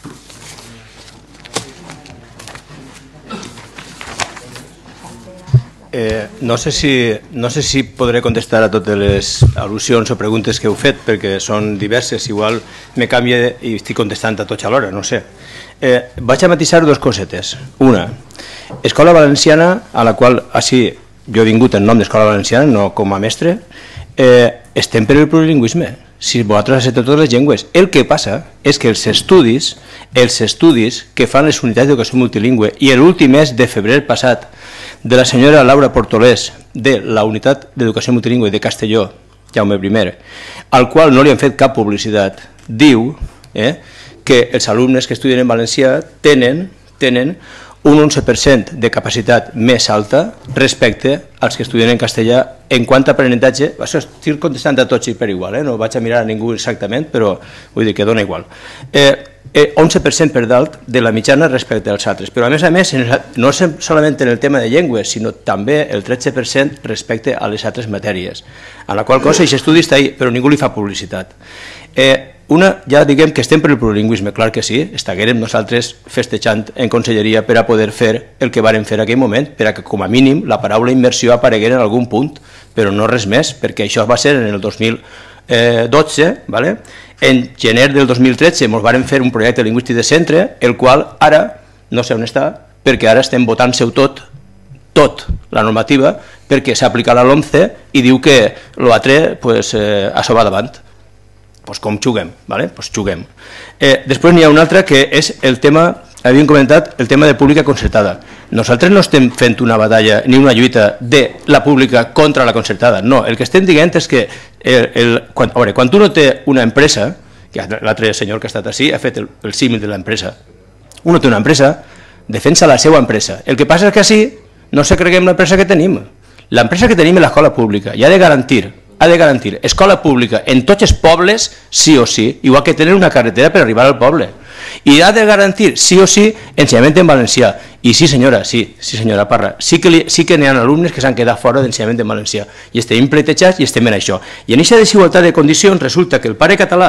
Eh, no sé si, no sé si podré contestar a totes les al·lusions o preguntes que heu fet, perquè són diverses, igual me canvia i estic contestant a tots alhora, no sé. Eh, vaig a matisar dues cosetes. Una, Escola Valenciana, a la qual, així, jo he vingut en nom d'Escola Valenciana, no com a mestre, eh, estem per el plurilingüisme. Si vosaltres accepteu totes les llengües. El que passa és que els estudis, els estudis que fan les unitats d'educació multilingüe, i l'últim mes de febrer passat, de la senyora Laura Portolés, de la unitat d'educació multilingüe de Castelló, Jaume primer, al qual no li han fet cap publicitat, diu eh, que els alumnes que estudien en valencià tenen, tenen un onze per cent de capacitat més alta respecte als que estudien en castellà en quant a aprenentatge. Això estic contestant a tots i per igual, eh? No vaig a mirar a ningú exactament, però vull dir que dona igual. Eh, eh, onze per cent per dalt de la mitjana respecte als altres, però a més a més no és solament en el tema de llengües, sinó també el tretze per cent respecte a les altres matèries, a la qual cosa aquest estudi està ahí, però ningú li fa publicitat. Eh, Una, ja diguem que estem per el plurilingüisme, clar que sí, estaguérem nosaltres festejant en conselleria per a poder fer el que vàrem fer en aquell moment, per a que com a mínim la paraula immersió apareguera en algun punt, però no res més, perquè això va ser en el dos mil dotze, ¿vale? En gener del dos mil tretze ens vàrem fer un projecte lingüístic de centre, el qual ara no sé on està, perquè ara estem votant-se-ho tot, tot, la normativa, perquè s'aplica la LOMCE i diu que l'altre pues, eh, això va davant. Pues com juguem, ¿vale? Pues juguem. Eh, després n'hi ha un altre que és el tema, havíem comentat, el tema de pública concertada. Nosaltres no estem fent una batalla ni una lluita de la pública contra la concertada, no, el que estem dient és que el, el, quan, a veure, quan tu no té una empresa, que l'altre senyor que ha estat així ha fet el, el símil de l'empresa, uno té una empresa, defensa la seva empresa. El que passa és que així no se creguem l'empresa que tenim. L'empresa que tenim és l'escola pública i ha de garantir ha de garantir escola pública en tots els pobles, sí o sí, igual que tenen una carretera per arribar al poble. I ha de garantir, sí o sí, ensenyament en valencià. I sí, senyora, sí, sí senyora Parra, sí que, li, sí que n'hi ha alumnes que s'han quedat fora d'ensenyament en valencià. I estem pleitejats i estem en això. I en aquesta desigualtat de condicions resulta que el pare català,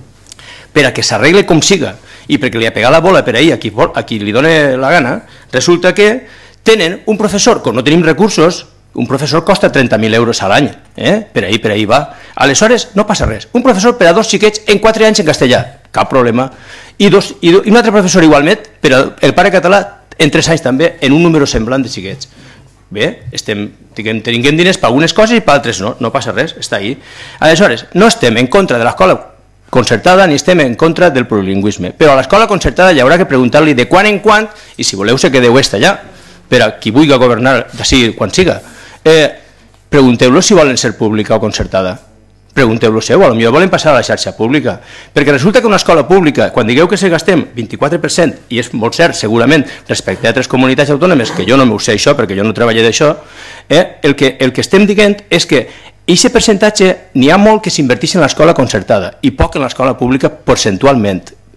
per a que s'arregle com siga, i perquè li ha pegat la bola per ahir a qui, a qui li dona la gana, resulta que tenen un professor, com no tenim recursos, un professor costa trenta mil euros a l'any, eh? per ahir, per ahir va. Aleshores, no passa res. Un professor per a dos xiquets en quatre anys en castellà, cap problema. I, dos, i, do, i un altre professor igualment, per al pare català, en tres anys també, en un número semblant de xiquets. Bé, estem, diguem, tenim diners per algunes coses i per altres no, no passa res, està ahí. Aleshores, no estem en contra de l'escola concertada ni estem en contra del plurilingüisme, però a l'escola concertada hi haurà que preguntar-li de quan en quan, i si voleu se quedeu estar allà, per a qui vulgui governar d'ací quan siga. Eh, pregunteu-los si volen ser pública o concertada. Pregunteu-los si potser volen passar a la xarxa pública. Perquè resulta que una escola pública, quan digueu que se gastem vint-i-quatre per cent, i és molt cert segurament respecte a altres comunitats autònomes, que jo no m'ho sé això perquè jo no treballé d'això, eh, el, que, el que estem dient és que aquest percentatge n'hi ha molt que s'inverteix en l'escola concertada i poc en l'escola pública percentualment.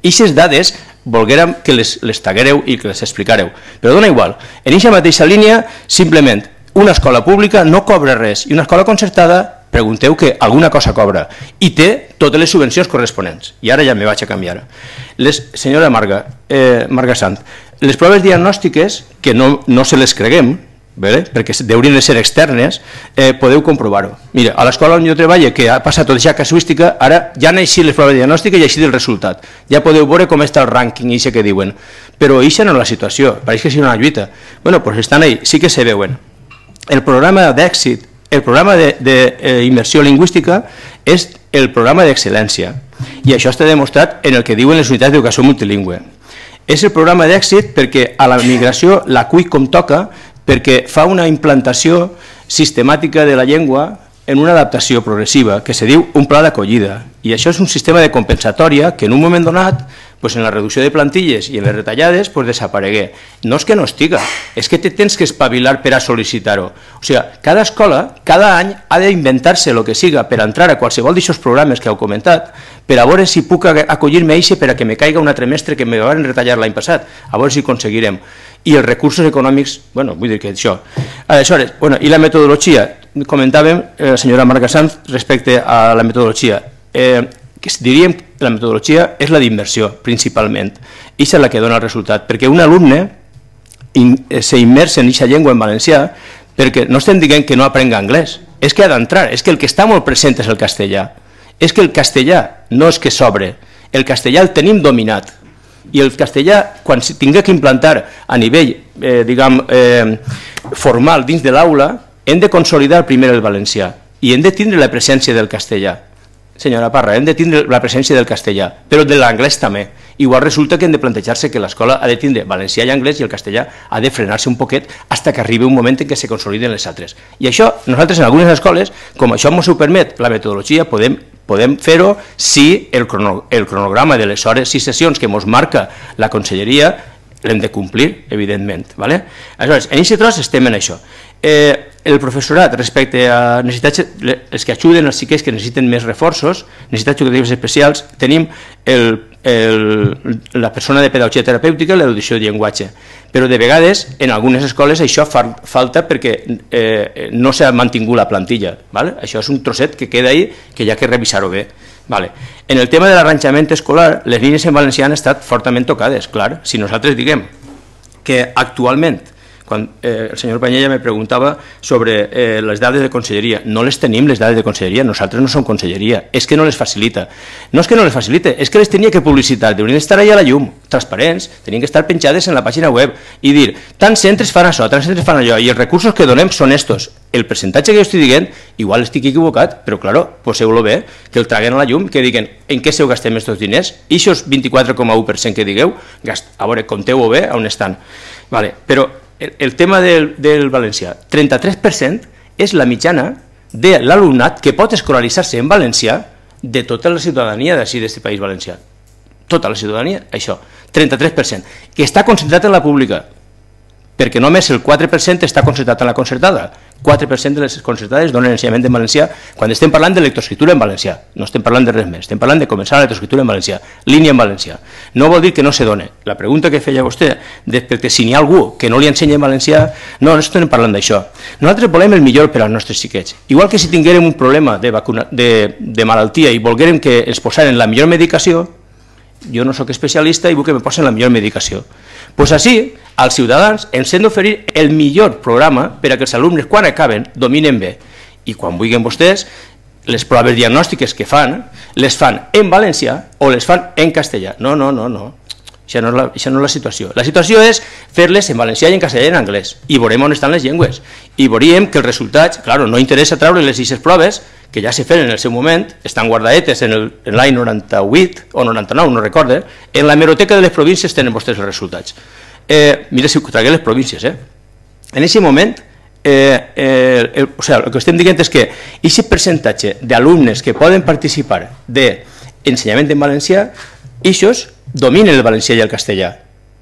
Ixes dades volguérem que les, les taguereu i que les explicareu. Però dona igual. En aquesta mateixa línia, simplement, una escola pública no cobra res i una escola concertada, pregunteu que alguna cosa cobra i té totes les subvencions corresponents. I ara ja me vaig a canviar. Les, senyora Marga, eh, Marga Sant, les proves diagnòstiques, que no, no se les creguem, ¿vale? Perquè haurien de ser externes, eh, podeu comprovar-ho. Mira, a l'escola on jo treballo, que ha passat tota aquesta casuística, ara ja han eixit les proves diagnòstiques i ha eixit el resultat. Ja podeu veure com està el rànquing i això que diuen. Però això no és la situació, pareix que sigui una lluita. Bueno, doncs estan ahí, sí que se veuen. El programa d'èxit, el programa d'immersió lingüística és el programa d'excel·lència i això està demostrat en el que diuen les unitats d'educació multilingüe. És el programa d'èxit perquè a la migració la cull com toca, perquè fa una implantació sistemàtica de la llengua en una adaptació progressiva que se diu un pla d'acollida i això és un sistema de compensatòria que en un moment donat pues en la reducció de plantilles i en les retallades pues desaparegué. No és que no estiga, és que te tens que espavilar per a sol·licitar-ho. O sigui, cada escola, cada any, ha d'inventar-se el que siga per entrar a qualsevol d'aquests programes que heu comentat, per a veure si puc acollir-me a eixe per a que me caiga un altre mestre que me van retallar l'any passat, a veure si aconseguirem. I els recursos econòmics, bueno, vull dir que això. Aleshores, bueno, i la metodologia, comentàvem, eh, senyora Marga Sanz, respecte a la metodologia. Eh, que diríem que la metodologia és la d'immersió, principalment. I és la que dona el resultat, perquè un alumne s'immersa en aquesta llengua en valencià perquè no estem dient que no aprenga anglès, és que ha d'entrar, és que el que està molt present és el castellà. És que el castellà no és que s'obre, el castellà el tenim dominat. I el castellà, quan tingui que implantar a nivell, eh, diguem, eh, formal dins de l'aula, hem de consolidar primer el valencià i hem de tindre la presència del castellà. Senyora Parra, hem de tindre la presència del castellà, però de l'anglès també. Igual resulta que hem de plantejar-se que l'escola ha de tindre valencià i anglès i el castellà ha de frenar-se un poquet fins que arribi un moment en què se consoliden les altres. I això, nosaltres en algunes escoles, com això ens ho permet la metodologia, podem, podem fer-ho si el, crono, el cronograma de les hores i sessions que ens marca la conselleria l'hem de complir, evidentment. ¿Vale? Aleshores, en aquest tros estem en això. Eh, el professorat, respecte a necessitats, els que ajuden els xiquets que necessiten més reforços, necessitats educatives especials, tenim el, el, la persona de pedagogia terapèutica i l'educació de llenguatge. Però de vegades, en algunes escoles, això fa falta perquè eh, no s'ha mantingut la plantilla. ¿Vale? Això és un trosset que queda ahí, que hi ha que revisar-ho bé. Vale. En el tema de l'arranjament escolar, les línies en valencià han estat fortament tocades, clar. Si nosaltres diguem que actualment, quan eh, el senyor Panyella me preguntava sobre eh, les dades de conselleria, no les tenim les dades de conselleria, nosaltres no som conselleria, és que no les facilita. No és que no les facilite, és que les tenia que publicitar, haurien d'estar allà a la llum, transparents, tenien que estar penjades en la pàgina web i dir, tants centres fan això, tants centres fan allò, i els recursos que donem són estos. El percentatge que jo estic dient, igual estic equivocat, però claro, poseu-lo bé, que el traguen a la llum, que diguen en què se ho gastem aquests diners, i aquests vint-i-quatre coma u per cent que digueu, a veure, compteu-ho bé on estan. Vale, però el, el tema del, del valencià, trenta-tres per cent és la mitjana de l'alumnat que pot escolaritzar-se en valencià de tota la ciutadania d'ací d'aquest país valencià. Tota la ciutadania, això, trenta-tres per cent, que està concentrat en la pública, perquè només el quatre per cent està concentrat en la concertada. quatre per cent de les concertades donen ensenyament en valencià quan estem parlant de lectoescriptura en valencià. No estem parlant de res més, estem parlant de començar la lectoescriptura en valencià, línia en valencià. No vol dir que no se done. La pregunta que feia vostè, perquè si n'hi ha algú que no li ensenya en valencià, no, no estem parlant d'això. Nosaltres volem el millor per als nostres xiquets. Igual que si tinguérem un problema de, vacuna, de, de malaltia i volguérem que ens posaren la millor medicació, jo no sóc especialista i vull que me posen la millor medicació. Doncs així, als ciutadans ens hem d'oferir el millor programa per a que els alumnes, quan acaben, dominen bé. I quan vulguin vostès, les proves diagnòstiques que fan, les fan en valencià o les fan en castellà. No, no, no, no. Això no és la, això no és la situació. La situació és fer-les en valencià i en castellà i en anglès. I veurem on estan les llengües. I veuríem que els resultats, clar, no interessa treure les eixes proves, que ja se feren en el seu moment, estan guardadetes en l'any noranta-vuit o noranta-nou, no recorde, en la hemeroteca de les províncies tenen vostès els resultats. Eh, mira si tragué les províncies. Eh? En aquest moment, eh, eh, el, o sigui, el que estem dient és que aquest percentatge d'alumnes que poden participar d'ensenyament en valencià, aquests dominen el valencià i el castellà.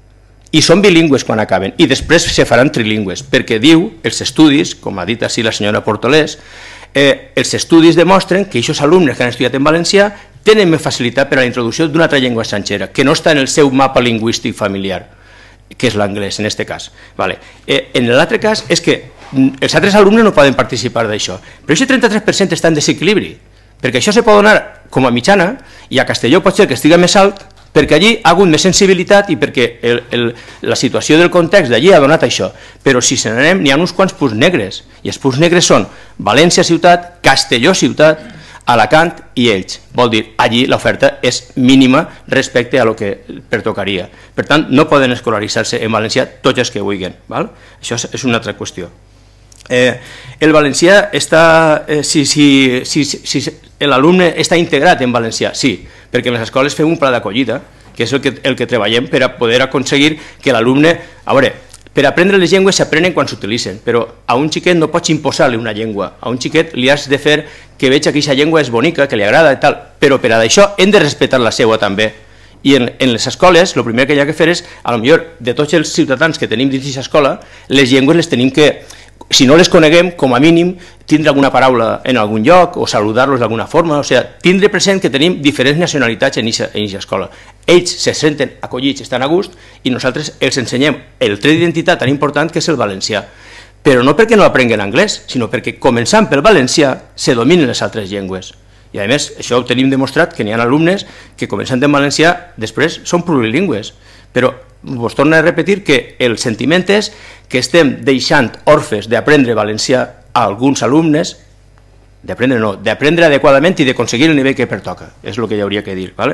I són bilingües quan acaben, i després se faran trilingües, perquè diu, els estudis, com ha dit així la senyora Portolés, Eh, els estudis demostren que aquests alumnes que han estudiat en valencià tenen més facilitat per a la introducció d'una altra llengua estrangera, que no està en el seu mapa lingüístic familiar, que és l'anglès, en aquest cas. Vale. Eh, en l'altre cas és que els altres alumnes no poden participar d'això, però aquest trenta-tres per cent està en desequilibri, perquè això se pot donar com a mitjana, i a Castelló pot ser que estigui més alt, perquè allí ha hagut més sensibilitat i perquè el, el, la situació del context d'allí ha donat això. Però si se n'anem, n'hi ha uns quants punts negres, i els punts negres són València ciutat, Castelló ciutat, Alacant i Elx. Vol dir, allí l'oferta és mínima respecte a lo que pertocaria. Per tant, no poden escolaritzar-se en valencià tots els que vulguin. Val? Això és una altra qüestió. Eh, el valencià està, eh, si, si, si, si l'alumne està integrat en valencià, sí, perquè en les escoles fem un pla d'acollida, que és el que, el que treballem per a poder aconseguir que l'alumne, a veure, per aprendre les llengües s'aprenen quan s'utilitzen, però a un xiquet no pots imposar-li una llengua, a un xiquet li has de fer que veig que aquesta llengua és bonica, que li agrada i tal, però per a això hem de respectar la seva també. I en, en les escoles, el primer que hi ha que fer és, a lo millor, de tots els ciutadans que tenim dins d'aquesta escola, les llengües les tenim que, si no les coneguem, com a mínim, tindre alguna paraula en algun lloc o saludar-los d'alguna forma, o sigui, tindre present que tenim diferents nacionalitats en aquesta escola. Ells se senten acollits, estan a gust, i nosaltres els ensenyem el tret d'identitat tan important que és el valencià. Però no perquè no aprenguen anglès, sinó perquè començant pel valencià se dominen les altres llengües. I a més, això ho tenim demostrat que n'hi ha alumnes que començant en valencià després són plurilingües, però vos torno a repetir que el sentiment és que estem deixant orfes d'aprendre valencià a alguns alumnes, d'aprendre no, d'aprendre adequadament i d'aconseguir el nivell que pertoca, és el que hi hauria que dir. ¿Vale?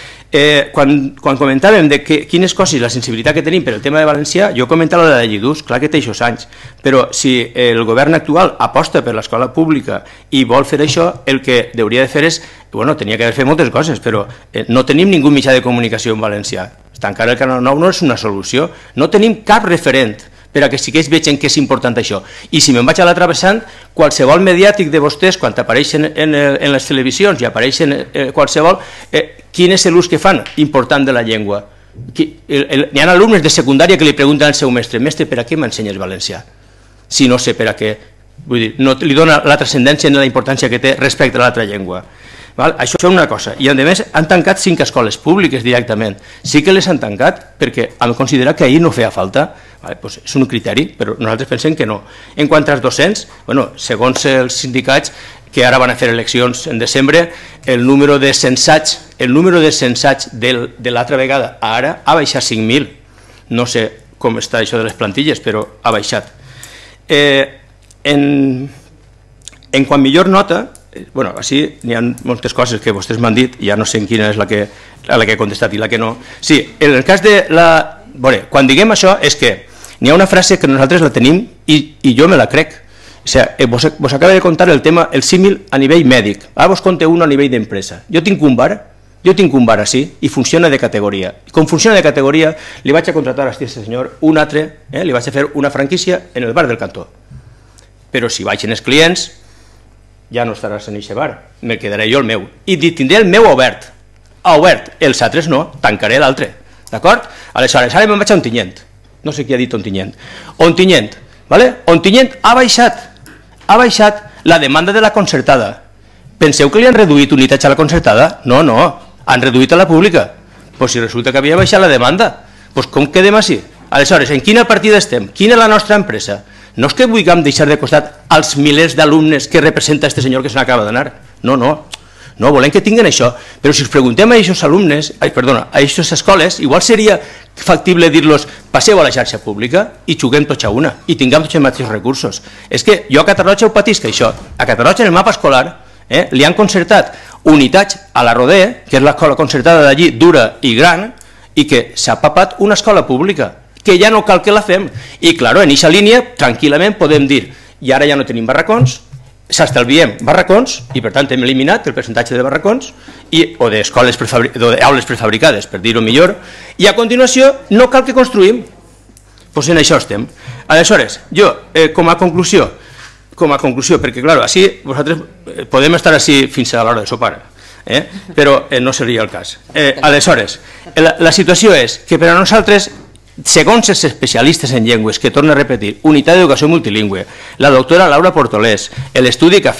Eh, quan, quan comentàvem de que, quines coses, la sensibilitat que tenim per el tema de valencià, jo comentava la de Lledús, clar que té aquests anys, però si el govern actual aposta per l'escola pública i vol fer això, el que hauria de fer és, bueno, tenia que haver fet moltes coses, però eh, no tenim ningú mitjà de comunicació en valencià. Tancar el Canal nou no és una solució, no tenim cap referent per a que sí que es vegin que és important això. I si me'n vaig a l'altre vessant, qualsevol mediàtic de vostès, quan apareixen en, en les televisions i apareixen eh, qualsevol, eh, quin és l'ús que fan important de la llengua? N'hi ha alumnes de secundària que li pregunten al seu mestre, mestre, per a què m'ensenyes valencià? Si no sé per a què, vull dir, no li dona la transcendència ni la importància que té respecte a l'altra llengua. Val? Això és una cosa. I a més han tancat cinc escoles públiques directament. Sí que les han tancat perquè han considerat que ahir no feia falta. Vale, doncs és un criteri, però nosaltres pensem que no. En quant als docents, bueno, segons els sindicats, que ara van a fer eleccions en desembre, el número de censats, el número de censats del, de l'altra vegada a ara ha baixat cinc mil. No sé com està això de les plantilles, però ha baixat. Eh, en, en quant millor nota, bueno, així n'hi ha moltes coses que vostès m'han dit, ja no sé en quina és la que, la que he contestat i la que no. Sí, en el cas de la... Bueno, quan diguem això és que n'hi ha una frase que nosaltres la tenim i, i jo me la crec. O sigui, vos, vos acaba de contar el tema, el símil a nivell mèdic. Ara vos conté un a nivell d'empresa. Jo tinc un bar, jo tinc un bar així i funciona de categoria. Com funciona de categoria, li vaig a contratar a aquest senyor un altre, eh, li vaig a fer una franquícia en el bar del cantó. Però si vagin els clients, ja no estaràs en aquest bar, me quedaré jo el meu. I tindré el meu obert. Ha obert, els altres no, tancaré l'altre. D'acord? Aleshores, ara me'n vaig a Ontinyent. No sé qui ha dit Ontinyent. Ontinyent, ¿vale? Ontinyent ha baixat, ha baixat la demanda de la concertada. Penseu que li han reduït unitats a la concertada? No, no, han reduït a la pública. Pues si resulta que havia baixat la demanda, pues com quedem així? Aleshores, en quina partida estem? Quina és la nostra empresa? No és que vulguem deixar de costat als milers d'alumnes que representa este senyor que se n'acaba d'anar. No, no. No, volem que tinguin això. Però si us preguntem a aquests alumnes, ai, perdona, a aquestes escoles, igual seria factible dir-los passeu a la xarxa pública i juguem tots a una i tinguem tots els mateixos recursos. És que jo a Catarroja ho patisc, això. A Catarroja, en el mapa escolar, eh, li han concertat unitats a la Rodé, que és l'escola concertada d'allí, dura i gran, i que s'ha papat una escola pública, que ja no cal que la fem. I, clar, en aquesta línia, tranquil·lament podem dir, i ara ja no tenim barracons, s'estalviem barracons, i per tant hem eliminat el percentatge de barracons, i, o d'escoles d'aules prefabricades, per dir-ho millor, i a continuació no cal que construïm. Doncs en això estem. Aleshores, jo, eh, com a conclusió, com a conclusió, perquè, clar, així vosaltres podem estar així fins a l'hora de sopar, eh? però eh, no seria el cas. Eh, aleshores, la, la situació és que per a nosaltres, segons els especialistes en llengües, que torno a repetir, Unitat d'Educació Multilingüe, la doctora Laura Portolés, l'estudi que ha fet,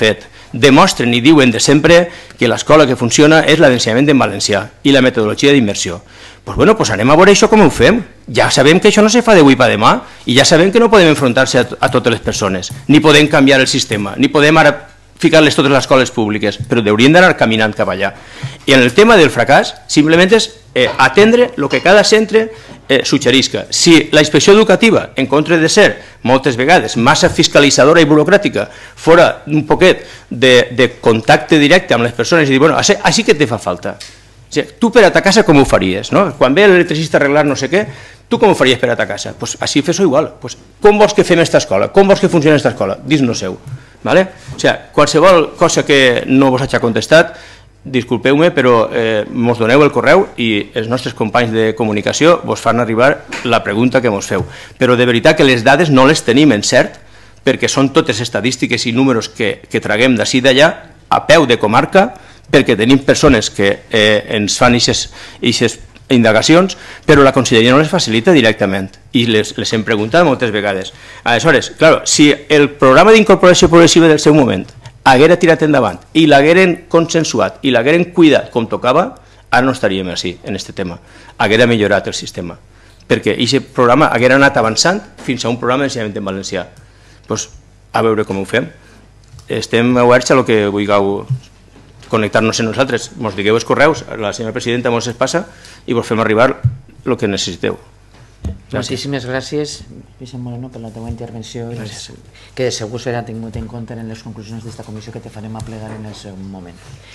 demostren i diuen de sempre que l'escola que funciona és la d'ensenyament en valencià i la metodologia d'immersió. Doncs bueno, pues anem a veure això com ho fem. Ja sabem que això no se fa d'avui per demà i ja sabem que no podem enfrontar-se a, a totes les persones, ni podem canviar el sistema, ni podem ara ficar-les totes les escoles públiques, però hauríem d'anar caminant cap allà. I en el tema del fracàs, simplement és eh, atendre el que cada centre eh, suggerisca. Si la inspecció educativa, en contra de ser, moltes vegades, massa fiscalitzadora i burocràtica, fora un poquet de, de contacte directe amb les persones i dir, bueno, així, així que te fa falta. O sigui, tu per a ta casa com ho faries? No? Quan ve l'electricista a arreglar no sé què, tu com ho faries per a ta casa? Pues així fes-ho igual. Pues, com vols que fem aquesta escola? Com vols que funcioni aquesta escola? Dis-nos-ho. Vale? O sigui, qualsevol cosa que no vos hagi contestat, disculpeu-me, però eh, mos doneu el correu i els nostres companys de comunicació vos fan arribar la pregunta que mos feu. Però de veritat que les dades no les tenim en cert, perquè són totes estadístiques i números que, que traguem d'ací d'allà, a peu de comarca, perquè tenim persones que eh, ens fan aquestes indagacions, però la conselleria no les facilita directament i les, les hem preguntat moltes vegades. Aleshores, clar, si el programa d'incorporació progressiva del seu moment haguera tirat endavant i l'hagueren consensuat i l'hagueren cuidat com tocava, ara no estaríem així en aquest tema. Haguera millorat el sistema, perquè aquest programa haguera anat avançant fins a un programa d'ensenyament en valencià. Doncs a veure com ho fem. Estem oberts a el que vulgueu connectar-nos en nosaltres, mos digueu els correus, la senyora presidenta mos es passa i vos fem arribar el que necessiteu. Gràcies. Moltíssimes gràcies, Vicent Moreno, per la teva intervenció, gràcies. Que de segur serà tingut en compte en les conclusions d'esta comissió que te farem a plegar en el seu moment.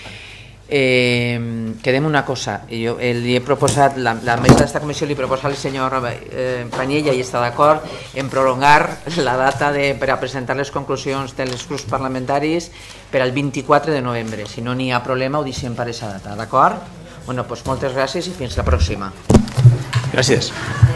Eh, quedem una cosa, jo eh, li he proposat, la, la mesa d'esta comissió li he proposat al senyor eh, Panyella i està d'acord en prolongar la data de, per a presentar les conclusions dels grups parlamentaris per al vint-i-quatre de novembre. Si no n'hi ha problema ho deixem per aquesta data, d'acord? Bueno, doncs moltes gràcies i fins la pròxima. Gràcies.